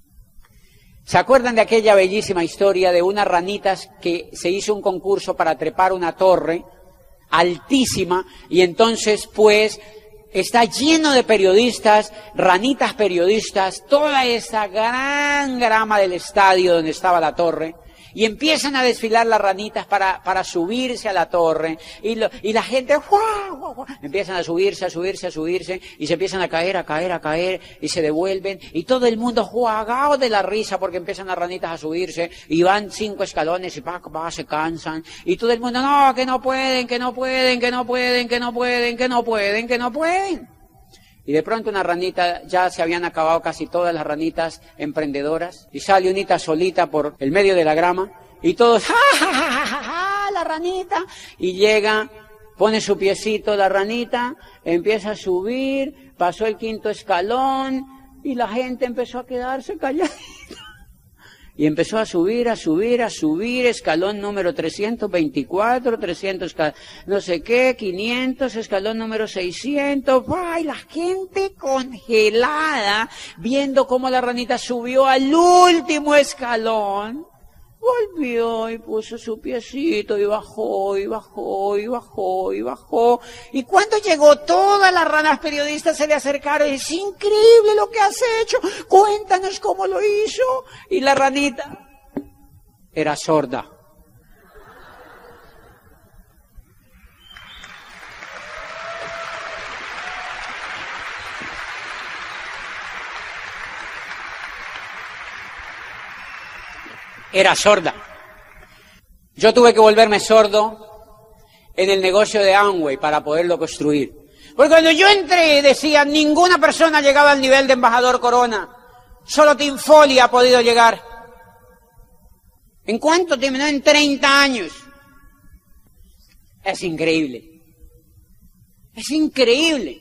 ¿Se acuerdan de aquella bellísima historia de unas ranitas que se hizo un concurso para trepar una torre altísima y entonces pues está lleno de periodistas, ranitas periodistas, toda esa gran grama del estadio donde estaba la torre? Y empiezan a desfilar las ranitas para, para subirse a la torre. Y, lo, y la gente, ¡guau, guau, guau! Empiezan a subirse, a subirse, a subirse. Y se empiezan a caer, a caer, a caer. Y se devuelven. Y todo el mundo jugado de la risa porque empiezan las ranitas a subirse. Y van cinco escalones y pa, pa, se cansan. Y todo el mundo, no, que no pueden, que no pueden, que no pueden, que no pueden, que no pueden, que no pueden. Y de pronto una ranita, ya se habían acabado casi todas las ranitas emprendedoras, y sale unita solita por el medio de la grama, y todos, ¡ja, ja, ja, ja, ja, ja, la ranita! Y llega, pone su piecito la ranita, empieza a subir, pasó el quinto escalón, y la gente empezó a quedarse callada. Y empezó a subir, a subir, a subir, escalón número trescientos veinticuatro, trescientos, no sé qué, quinientos, escalón número seiscientos, ¡ay! La gente congelada, viendo cómo la ranita subió al último escalón, volvió y puso su piecito y bajó, y bajó, y bajó, y bajó. Y cuando llegó, todas las ranas periodistas se le acercaron y es increíble lo que has hecho, cuéntanos cómo lo hizo. Y la ranita era sorda. Era sorda. Yo tuve que volverme sordo en el negocio de Amway para poderlo construir. Porque cuando yo entré decía, ninguna persona llegaba al nivel de embajador Corona. Solo Tim Foley ha podido llegar. ¿En cuánto tiempo? No, en treinta años. Es increíble. Es increíble.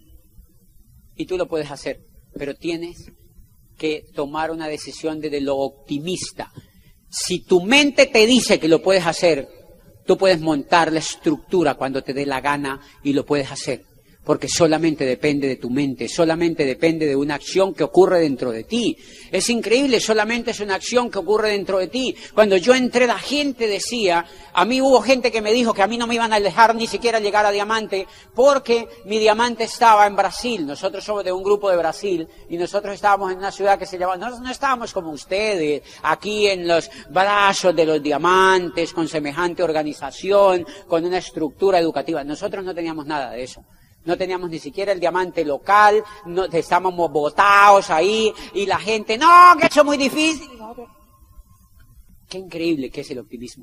Y tú lo puedes hacer, pero tienes que tomar una decisión desde lo optimista. Si tu mente te dice que lo puedes hacer, tú puedes montar la estructura cuando te dé la gana y lo puedes hacer. Porque solamente depende de tu mente, solamente depende de una acción que ocurre dentro de ti. Es increíble, solamente es una acción que ocurre dentro de ti. Cuando yo entré, la gente decía, a mí hubo gente que me dijo que a mí no me iban a dejar ni siquiera llegar a diamante porque mi diamante estaba en Brasil. Nosotros somos de un grupo de Brasil y nosotros estábamos en una ciudad que se llama, no, no estábamos como ustedes, aquí en los brazos de los diamantes, con semejante organización, con una estructura educativa. Nosotros no teníamos nada de eso. No teníamos ni siquiera el diamante local, no, estábamos botados ahí, y la gente, no, que eso es muy difícil. Qué increíble que es el optimismo.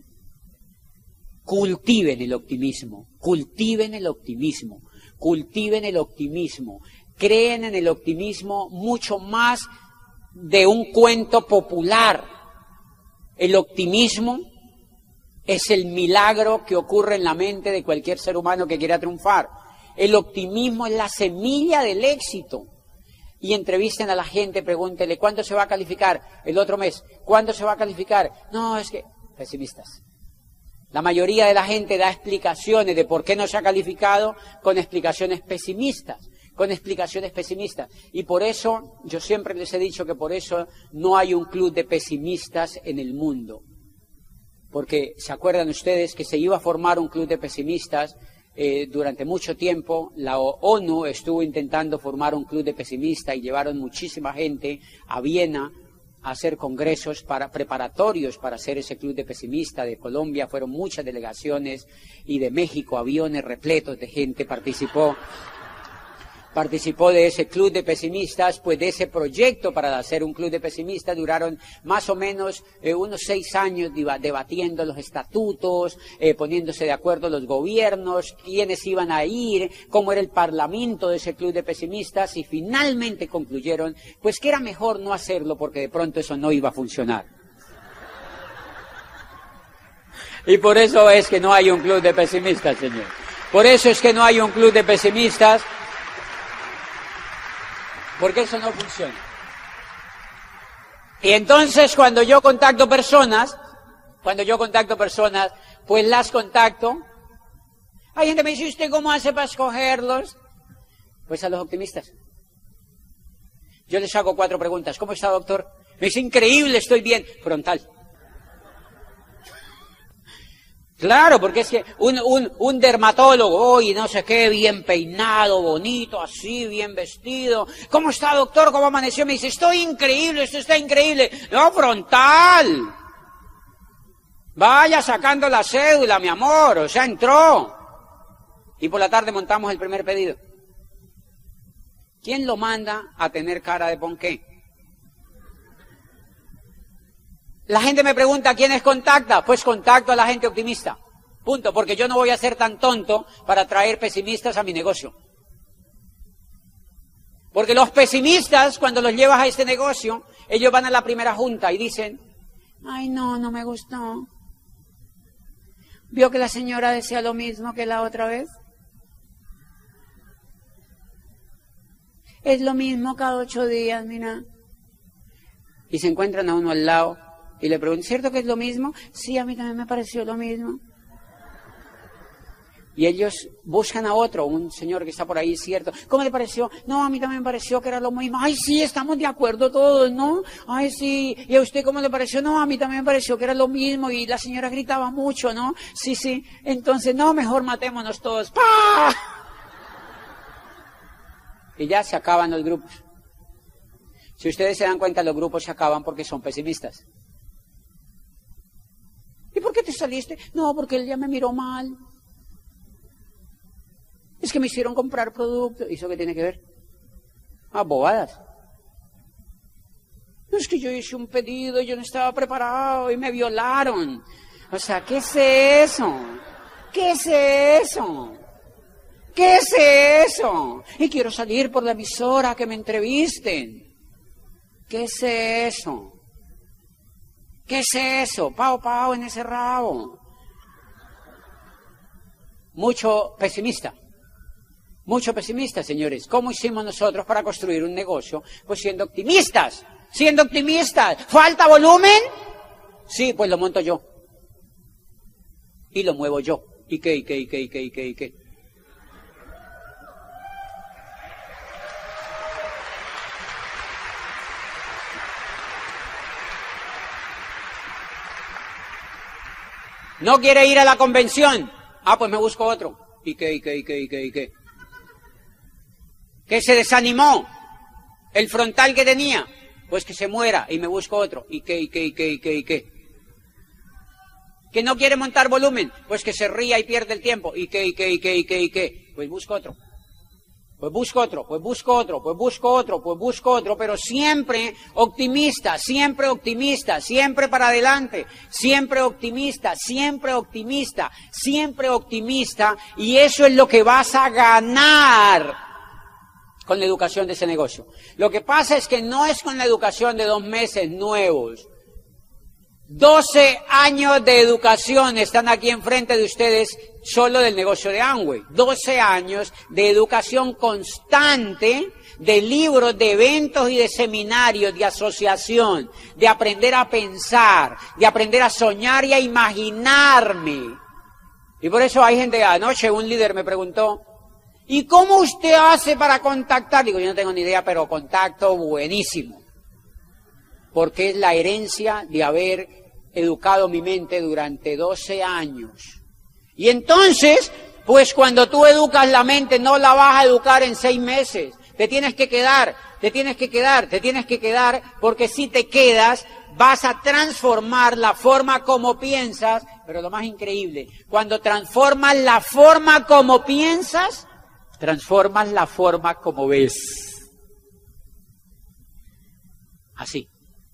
Cultiven el optimismo, cultiven el optimismo, cultiven el optimismo. Creen en el optimismo mucho más de un cuento popular. El optimismo es el milagro que ocurre en la mente de cualquier ser humano que quiera triunfar. El optimismo es la semilla del éxito. Y entrevisten a la gente, pregúntenle, ¿cuándo se va a calificar? El otro mes. ¿Cuándo se va a calificar? No, es que... Pesimistas. La mayoría de la gente da explicaciones de por qué no se ha calificado con explicaciones pesimistas. Con explicaciones pesimistas. Y por eso, yo siempre les he dicho que por eso no hay un club de pesimistas en el mundo. Porque, ¿se acuerdan ustedes que se iba a formar un club de pesimistas? Eh, durante mucho tiempo la ONU estuvo intentando formar un club de pesimistas y llevaron muchísima gente a Viena a hacer congresos para, preparatorios para hacer ese club de pesimistas. De Colombia fueron muchas delegaciones y de México aviones repletos de gente participó. Participó de ese club de pesimistas, pues de ese proyecto para hacer un club de pesimistas duraron más o menos eh, unos seis años debatiendo los estatutos, eh, poniéndose de acuerdo los gobiernos, quiénes iban a ir, cómo era el parlamento de ese club de pesimistas y finalmente concluyeron pues que era mejor no hacerlo porque de pronto eso no iba a funcionar. Y por eso es que no hay un club de pesimistas, señor. Por eso es que no hay un club de pesimistas. Porque eso no funciona. Y entonces cuando yo contacto personas, cuando yo contacto personas, pues las contacto. Hay gente que me dice, ¿usted cómo hace para escogerlos? Pues a los optimistas. Yo les hago cuatro preguntas. ¿Cómo está, doctor? Me dice, increíble, estoy bien. Frontal. Claro, porque es que un, un, un dermatólogo, oye, no sé qué, bien peinado, bonito, así, bien vestido. ¿Cómo está, doctor? ¿Cómo amaneció? Me dice, estoy increíble, esto está increíble. No, frontal. Vaya sacando la cédula, mi amor, o sea, entró. Y por la tarde montamos el primer pedido. ¿Quién lo manda a tener cara de ponqué? La gente me pregunta, ¿quiénes contacta? Pues contacto a la gente optimista. Punto. Porque yo no voy a ser tan tonto para traer pesimistas a mi negocio. Porque los pesimistas, cuando los llevas a este negocio, ellos van a la primera junta y dicen, ay, no, no me gustó. ¿Vio que la señora decía lo mismo que la otra vez? Es lo mismo cada ocho días, mira. Y se encuentran a uno al lado. Y le pregunto, ¿cierto que es lo mismo? Sí, a mí también me pareció lo mismo. Y ellos buscan a otro, un señor que está por ahí, ¿cierto? ¿Cómo le pareció? No, a mí también me pareció que era lo mismo. Ay, sí, estamos de acuerdo todos, ¿no? Ay, sí. ¿Y a usted cómo le pareció? No, a mí también me pareció que era lo mismo. Y la señora gritaba mucho, ¿no? Sí, sí. Entonces, no, mejor matémonos todos. ¡Pah! Y ya se acaban los grupos. Si ustedes se dan cuenta, los grupos se acaban porque son pesimistas. ¿Y por qué te saliste? No, porque él ya me miró mal. Es que me hicieron comprar productos. ¿Y eso qué tiene que ver? Ah, bobadas. No, es que yo hice un pedido y yo no estaba preparado y me violaron. O sea, ¿qué es eso? ¿Qué es eso? ¿Qué es eso? Y quiero salir por la emisora, que me entrevisten. ¿Qué es eso? ¿Qué es eso? Pao, pao en ese rabo. mucho pesimista. Mucho pesimista, señores. ¿Cómo hicimos nosotros para construir un negocio? Pues siendo optimistas. Siendo optimistas. ¿Falta volumen? Sí, pues lo monto yo. Y lo muevo yo. ¿Y qué, y qué, y qué, y qué, y qué, y qué? ¿No quiere ir a la convención? Ah, pues me busco otro. ¿Y qué, y qué, y qué, y qué, y qué? ¿Que se desanimó? ¿El frontal que tenía? Pues que se muera y me busco otro. ¿Y qué, y qué, y qué, y qué, y qué? ¿Que no quiere montar volumen? Pues que se ría y pierde el tiempo. ¿Y qué, y qué, y qué, y qué, y qué? Pues busco otro. Pues busco otro, pues busco otro, pues busco otro, pues busco otro, pero siempre optimista, siempre optimista, siempre para adelante, siempre optimista, siempre optimista, siempre optimista, y eso es lo que vas a ganar con la educación de ese negocio. Lo que pasa es que no es con la educación de dos meses nuevos. doce años de educación están aquí enfrente de ustedes solo del negocio de Amway. doce años de educación constante, de libros, de eventos y de seminarios, de asociación, de aprender a pensar, de aprender a soñar y a imaginarme. Y por eso hay gente, anoche un líder me preguntó, ¿y cómo usted hace para contactar? Digo, yo no tengo ni idea, pero contacto buenísimo. Porque es la herencia de haber educado mi mente durante doce años. Y entonces, pues cuando tú educas la mente, no la vas a educar en seis meses. Te tienes que quedar, te tienes que quedar, te tienes que quedar, porque si te quedas, vas a transformar la forma como piensas. Pero lo más increíble, cuando transformas la forma como piensas, transformas la forma como ves. Así.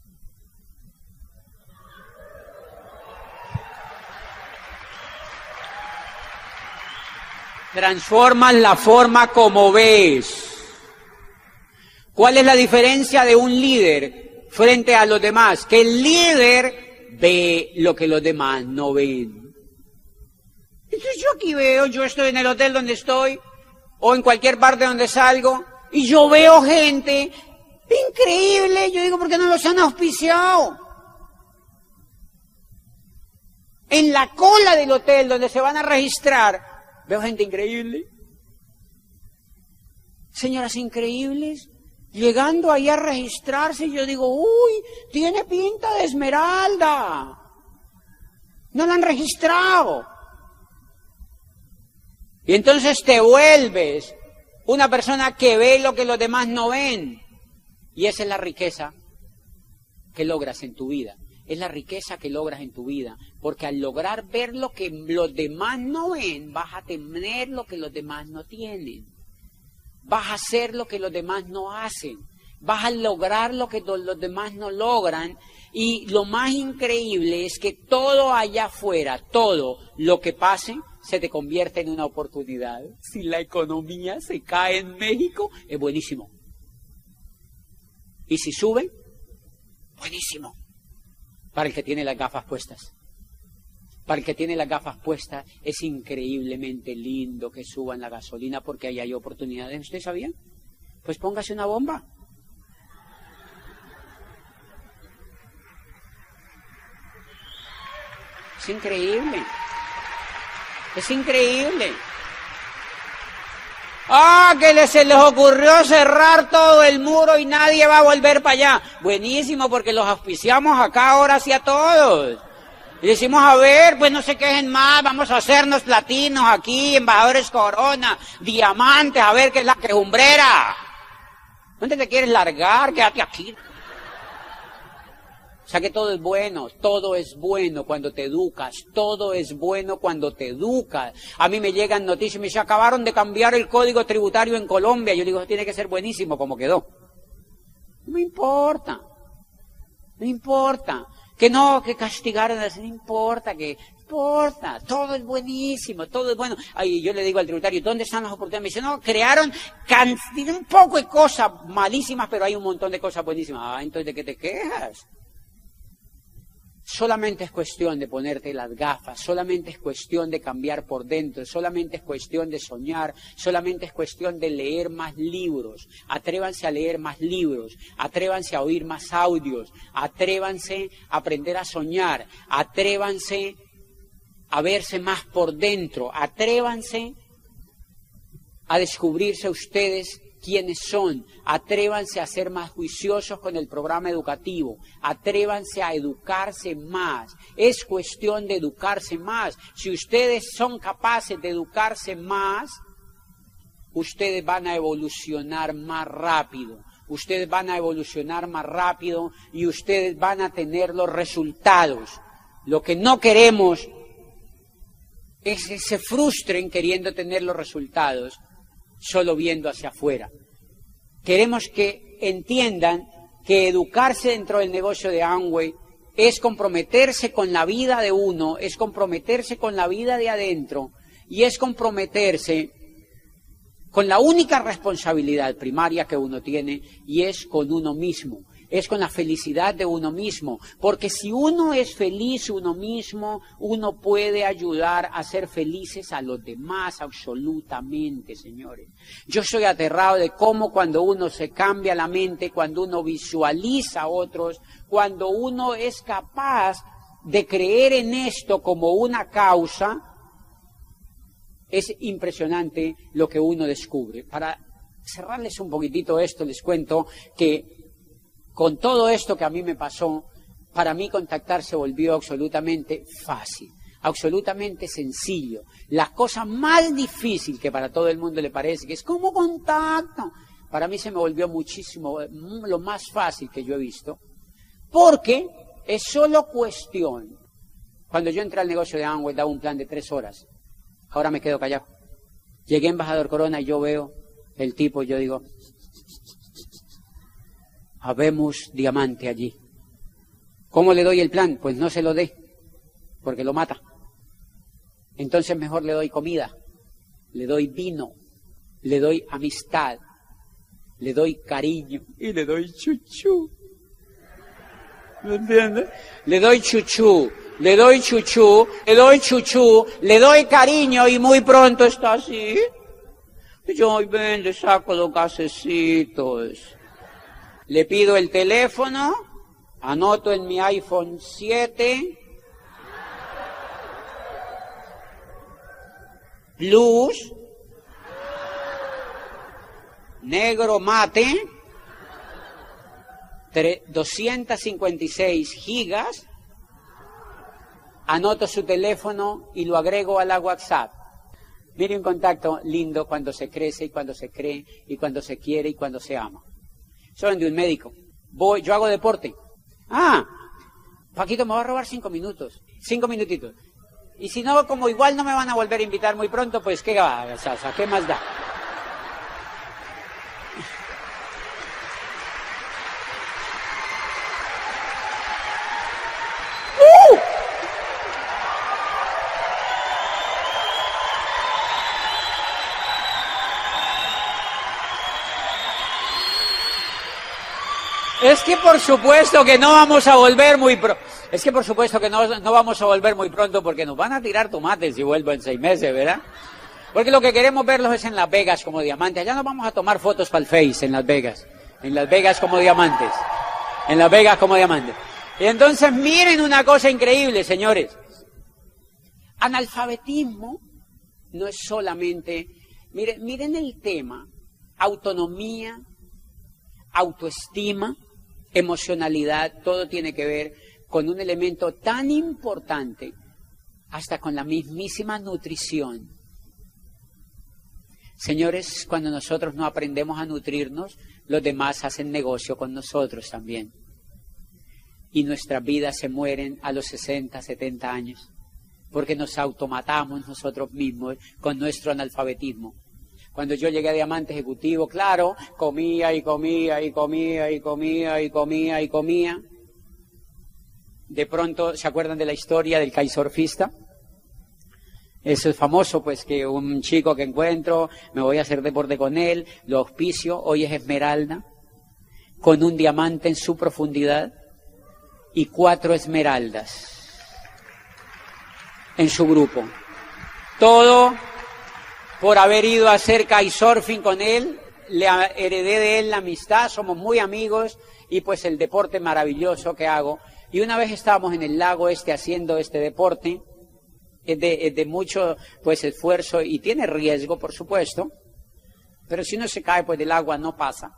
Transformas la forma como ves. ¿Cuál es la diferencia de un líder frente a los demás? Que el líder ve lo que los demás no ven. Entonces yo aquí veo, yo estoy en el hotel donde estoy, o en cualquier parte donde salgo, y yo veo gente increíble. Yo digo, ¿por qué no los han auspiciado? En la cola del hotel donde se van a registrar, veo gente increíble, señoras increíbles, llegando ahí a registrarse, y yo digo, uy, tiene pinta de esmeralda, no la han registrado. Y entonces te vuelves una persona que ve lo que los demás no ven, y esa es la riqueza que logras en tu vida. Es la riqueza que logras en tu vida, porque al lograr ver lo que los demás no ven, vas a tener lo que los demás no tienen, vas a hacer lo que los demás no hacen, vas a lograr lo que los demás no logran, y lo más increíble es que todo allá afuera, todo lo que pase, se te convierte en una oportunidad. Si la economía se cae en México, es buenísimo. Y si sube, buenísimo. Para el que tiene las gafas puestas. Para el que tiene las gafas puestas, es increíblemente lindo que suban la gasolina, porque ahí hay oportunidades. ¿Usted sabía? Pues póngase una bomba. Es increíble. Es increíble. Ah, que les, se les ocurrió cerrar todo el muro y nadie va a volver para allá. Buenísimo, porque los auspiciamos acá ahora sí a todos. Y decimos, a ver, pues no se quejen más, vamos a hacernos latinos aquí, embajadores Corona, diamantes, a ver qué es la quejumbrera. ¿Dónde te quieres largar? Quédate aquí. O sea que todo es bueno, todo es bueno cuando te educas, todo es bueno cuando te educas. A mí me llegan noticias y me dicen, acabaron de cambiar el código tributario en Colombia. Yo digo, tiene que ser buenísimo como quedó. No me importa, no importa. Que no, que castigaron, no importa, que importa, todo es buenísimo, todo es bueno. Ay, yo le digo al tributario, ¿dónde están las oportunidades? Me dice, no, crearon cantidad, un poco de cosas malísimas, pero hay un montón de cosas buenísimas. Ah, entonces, ¿de qué te quejas? Solamente es cuestión de ponerte las gafas, solamente es cuestión de cambiar por dentro, solamente es cuestión de soñar, solamente es cuestión de leer más libros. Atrévanse a leer más libros, atrévanse a oír más audios, atrévanse a aprender a soñar, atrévanse a verse más por dentro, atrévanse a descubrirse ustedes quiénes son, atrévanse a ser más juiciosos con el programa educativo, atrévanse a educarse más, es cuestión de educarse más. Si ustedes son capaces de educarse más, ustedes van a evolucionar más rápido, ustedes van a evolucionar más rápido y ustedes van a tener los resultados. Lo que no queremos es que se frustren queriendo tener los resultados solo viendo hacia afuera. Queremos que entiendan que educarse dentro del negocio de Amway es comprometerse con la vida de uno, es comprometerse con la vida de adentro y es comprometerse con la única responsabilidad primaria que uno tiene y es con uno mismo. Es con la felicidad de uno mismo, porque si uno es feliz uno mismo, uno puede ayudar a ser felices a los demás absolutamente, señores. Yo estoy aterrado de cómo cuando uno se cambia la mente, cuando uno visualiza a otros, cuando uno es capaz de creer en esto como una causa, es impresionante lo que uno descubre. Para cerrarles un poquitito esto, les cuento que con todo esto que a mí me pasó, para mí contactar se volvió absolutamente fácil, absolutamente sencillo. La cosa más difícil que para todo el mundo le parece, que es ¿cómo contacto? Para mí se me volvió muchísimo, lo más fácil que yo he visto, porque es solo cuestión. Cuando yo entré al negocio de Amway daba un plan de tres horas, ahora me quedo callado. Llegué a Embajador Corona y yo veo el tipo y yo digo, habemos diamante allí. ¿Cómo le doy el plan? Pues no se lo dé, porque lo mata. Entonces mejor le doy comida, le doy vino, le doy amistad, le doy cariño y le doy chuchú. ¿Me entiendes? Le doy chuchú, le doy chuchú, le doy chuchú, le doy cariño y muy pronto está así. Y yo, ay, ven, le saco los gasecitos. Le pido el teléfono, anoto en mi iPhone siete, Plus, negro mate, doscientos cincuenta y seis gigas, anoto su teléfono y lo agrego a la WhatsApp. Mire un contacto lindo cuando se crece y cuando se cree y cuando se quiere y cuando se ama. Soy de un médico. Voy, yo hago deporte. Ah, Paquito, me va a robar cinco minutos. Cinco minutitos. Y si no, como igual no me van a volver a invitar muy pronto, pues qué va, o sea, ¿qué más da? ¡Uh! Es que por supuesto que no vamos a volver muy pronto. Es que por supuesto que no, no vamos a volver muy pronto porque nos van a tirar tomates si vuelvo en seis meses, ¿verdad? Porque lo que queremos verlos es en Las Vegas como diamantes. Allá nos vamos a tomar fotos para el Face en Las Vegas. En Las Vegas como diamantes. En Las Vegas como diamantes. Y entonces miren una cosa increíble, señores. Analfabetismo no es solamente... Miren, miren el tema. Autonomía, autoestima, emocionalidad, todo tiene que ver con un elemento tan importante, hasta con la mismísima nutrición. Señores, cuando nosotros no aprendemos a nutrirnos, los demás hacen negocio con nosotros también. Y nuestras vidas se mueren a los sesenta, setenta años, porque nos automatamos nosotros mismos con nuestro analfabetismo. Cuando yo llegué a diamante ejecutivo, claro, comía y comía y comía y comía y comía y comía. De pronto, ¿se acuerdan de la historia del kitesurfista? Eso es famoso, pues, que un chico que encuentro, me voy a hacer deporte con él, lo auspicio, hoy es Esmeralda, con un diamante en su profundidad. y cuatro esmeraldas en su grupo. Todo por haber ido a hacer kitesurfing con él, le heredé de él la amistad, somos muy amigos y pues el deporte maravilloso que hago. Y una vez estábamos en el lago este haciendo este deporte, es de, es de mucho pues esfuerzo y tiene riesgo, por supuesto, pero si uno se cae pues del agua no pasa.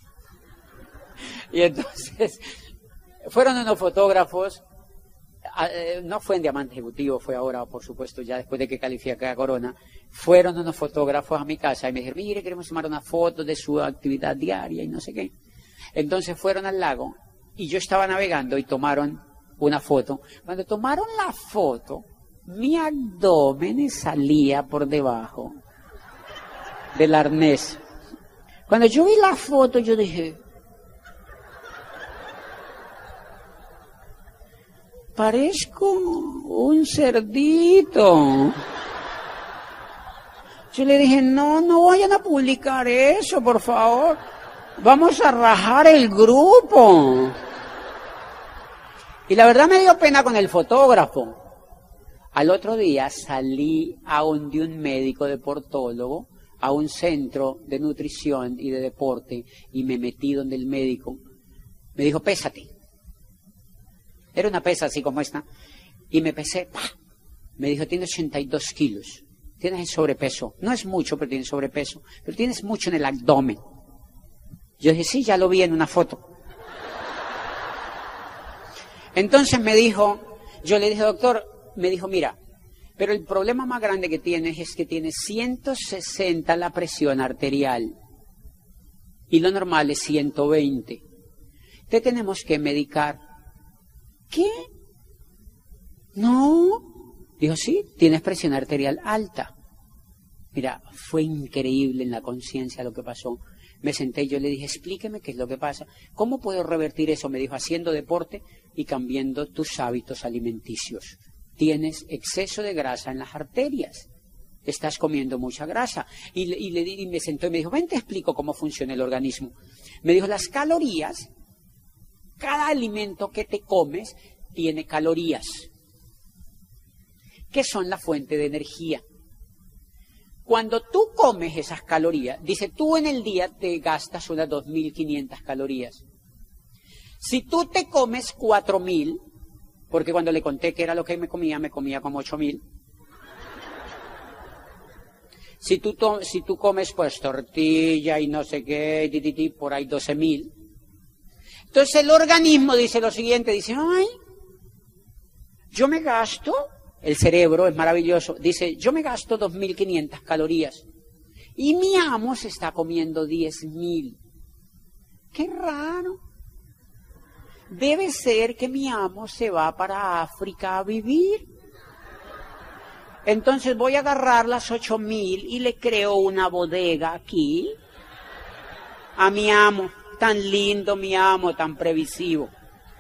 Y entonces fueron unos fotógrafos, no fue en Diamante Ejecutivo, fue ahora, por supuesto, ya después de que califiqué a Corona, fueron unos fotógrafos a mi casa y me dijeron, mire, queremos tomar una foto de su actividad diaria y no sé qué. Entonces fueron al lago y yo estaba navegando y tomaron una foto. Cuando tomaron la foto, mi abdomen salía por debajo del arnés. Cuando yo vi la foto, yo dije, parezco un cerdito. Yo le dije, no, no vayan a publicar eso, por favor. Vamos a rajar el grupo. Y la verdad me dio pena con el fotógrafo. Al otro día salí a un, de un médico deportólogo a un centro de nutrición y de deporte y me metí donde el médico me dijo, pésate. Era una pesa así como esta. Y me pesé. ¡Pah! Me dijo, tienes ochenta y dos kilos. Tienes sobrepeso. No es mucho, pero tienes sobrepeso. Pero tienes mucho en el abdomen. Yo dije, sí, ya lo vi en una foto. Entonces me dijo, yo le dije, doctor, me dijo, mira, pero el problema más grande que tienes es que tienes ciento sesenta la presión arterial. Y lo normal es ciento veinte. Te tenemos que medicar. ¿Qué? No. Dijo, sí, tienes presión arterial alta. Mira, fue increíble en la conciencia lo que pasó. Me senté y yo le dije, explíqueme qué es lo que pasa. ¿Cómo puedo revertir eso? Me dijo, haciendo deporte y cambiando tus hábitos alimenticios. Tienes exceso de grasa en las arterias. Estás comiendo mucha grasa. Y, le, y, le, y me sentó y me dijo, ven, te explico cómo funciona el organismo. Me dijo, las calorías, cada alimento que te comes tiene calorías, que son la fuente de energía. Cuando tú comes esas calorías, dice, tú en el día te gastas unas dos mil quinientas calorías. Si tú te comes cuatro mil, porque cuando le conté que era lo que me comía, me comía como ocho mil. Si tú, to si tú comes pues tortilla y no sé qué, ti, ti, ti, por ahí doce mil. Entonces el organismo dice lo siguiente, dice, ay, yo me gasto, el cerebro es maravilloso, dice, yo me gasto dos mil quinientas calorías y mi amo se está comiendo diez mil. Qué raro. Debe ser que mi amo se va para África a vivir. Entonces voy a agarrar las ocho mil y le creo una bodega aquí a mi amo. Tan lindo mi amo, tan previsivo.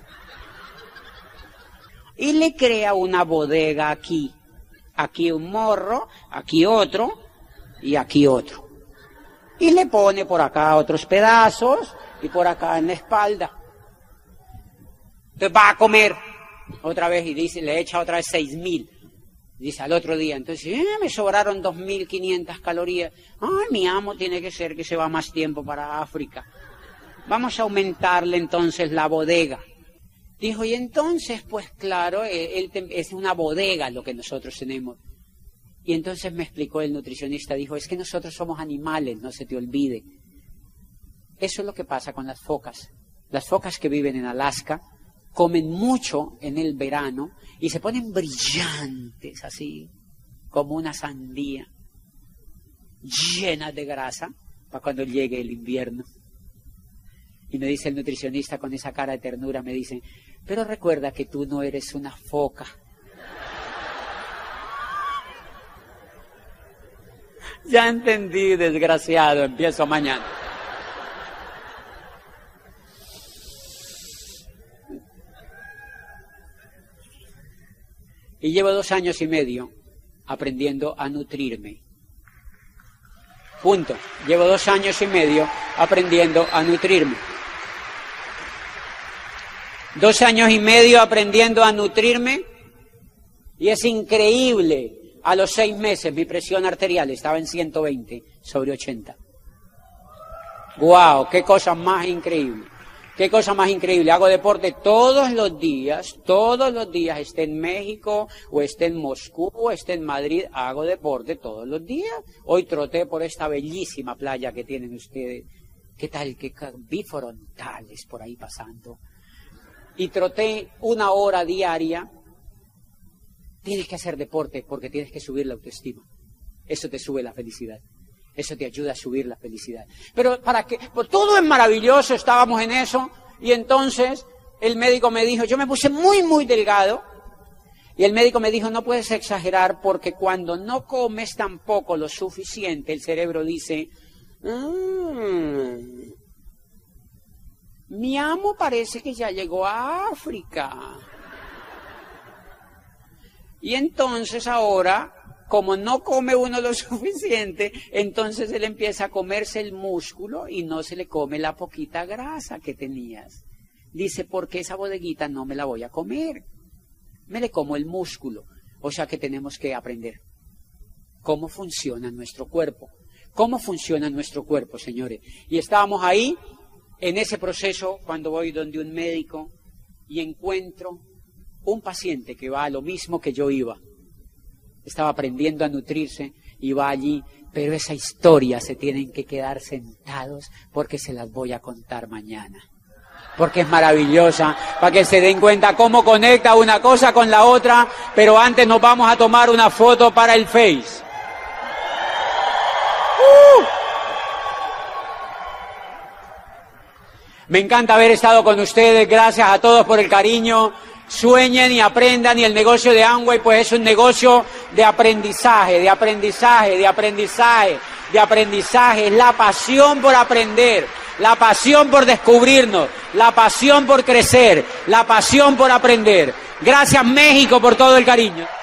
Y le crea una bodega aquí. Aquí un morro, aquí otro y aquí otro. Y le pone por acá otros pedazos y por acá en la espalda. Entonces va a comer otra vez y dice, le echa otra vez seis mil. Dice al otro día, entonces, eh, me sobraron dos mil quinientas calorías. Ay, mi amo tiene que ser que se va más tiempo para África. Vamos a aumentarle entonces la bodega. Dijo, y entonces, pues claro, él, él, es una bodega lo que nosotros tenemos. Y entonces me explicó el nutricionista, dijo, es que nosotros somos animales, no se te olvide. Eso es lo que pasa con las focas. Las focas que viven en Alaska comen mucho en el verano y se ponen brillantes así, como una sandía, llenas de grasa, para cuando llegue el invierno. Y me dice el nutricionista con esa cara de ternura, me dice, pero recuerda que tú no eres una foca. Ya entendí, desgraciado, empiezo mañana. Y llevo dos años y medio aprendiendo a nutrirme. Punto. Llevo dos años y medio aprendiendo a nutrirme. Dos años y medio aprendiendo a nutrirme y es increíble. A los seis meses mi presión arterial estaba en ciento veinte sobre ochenta. ¡Guau! ¡Qué cosa más increíble! ¡Qué cosa más increíble! Hago deporte todos los días, todos los días, esté en México, o esté en Moscú, o esté en Madrid, hago deporte todos los días. Hoy troté por esta bellísima playa que tienen ustedes. ¿Qué tal? ¿Qué vi frontales por ahí pasando? Y troté una hora diaria. Tienes que hacer deporte porque tienes que subir la autoestima. Eso te sube la felicidad. Eso te ayuda a subir la felicidad. Pero para que, pues todo es maravilloso, estábamos en eso, y entonces el médico me dijo, yo me puse muy, muy delgado, y el médico me dijo, no puedes exagerar porque cuando no comes tampoco lo suficiente, el cerebro dice, mmm, mi amo parece que ya llegó a África. Y entonces ahora, como no come uno lo suficiente, entonces él empieza a comerse el músculo y no se le come la poquita grasa que tenías. Dice, porque esa bodeguita no me la voy a comer, me le como el músculo. O sea que tenemos que aprender cómo funciona nuestro cuerpo, cómo funciona nuestro cuerpo, señores. Y estábamos ahí, en ese proceso, cuando voy donde un médico y encuentro un paciente que va a lo mismo que yo iba. Estaba aprendiendo a nutrirse y va allí, pero esa historia se tienen que quedar sentados porque se las voy a contar mañana. Porque es maravillosa, para que se den cuenta cómo conecta una cosa con la otra, pero antes nos vamos a tomar una foto para el Face. ¡Uh! Me encanta haber estado con ustedes, gracias a todos por el cariño. Sueñen y aprendan, y el negocio de Amway pues es un negocio de aprendizaje, de aprendizaje, de aprendizaje, de aprendizaje. Es la pasión por aprender, la pasión por descubrirnos, la pasión por crecer, la pasión por aprender. Gracias México por todo el cariño.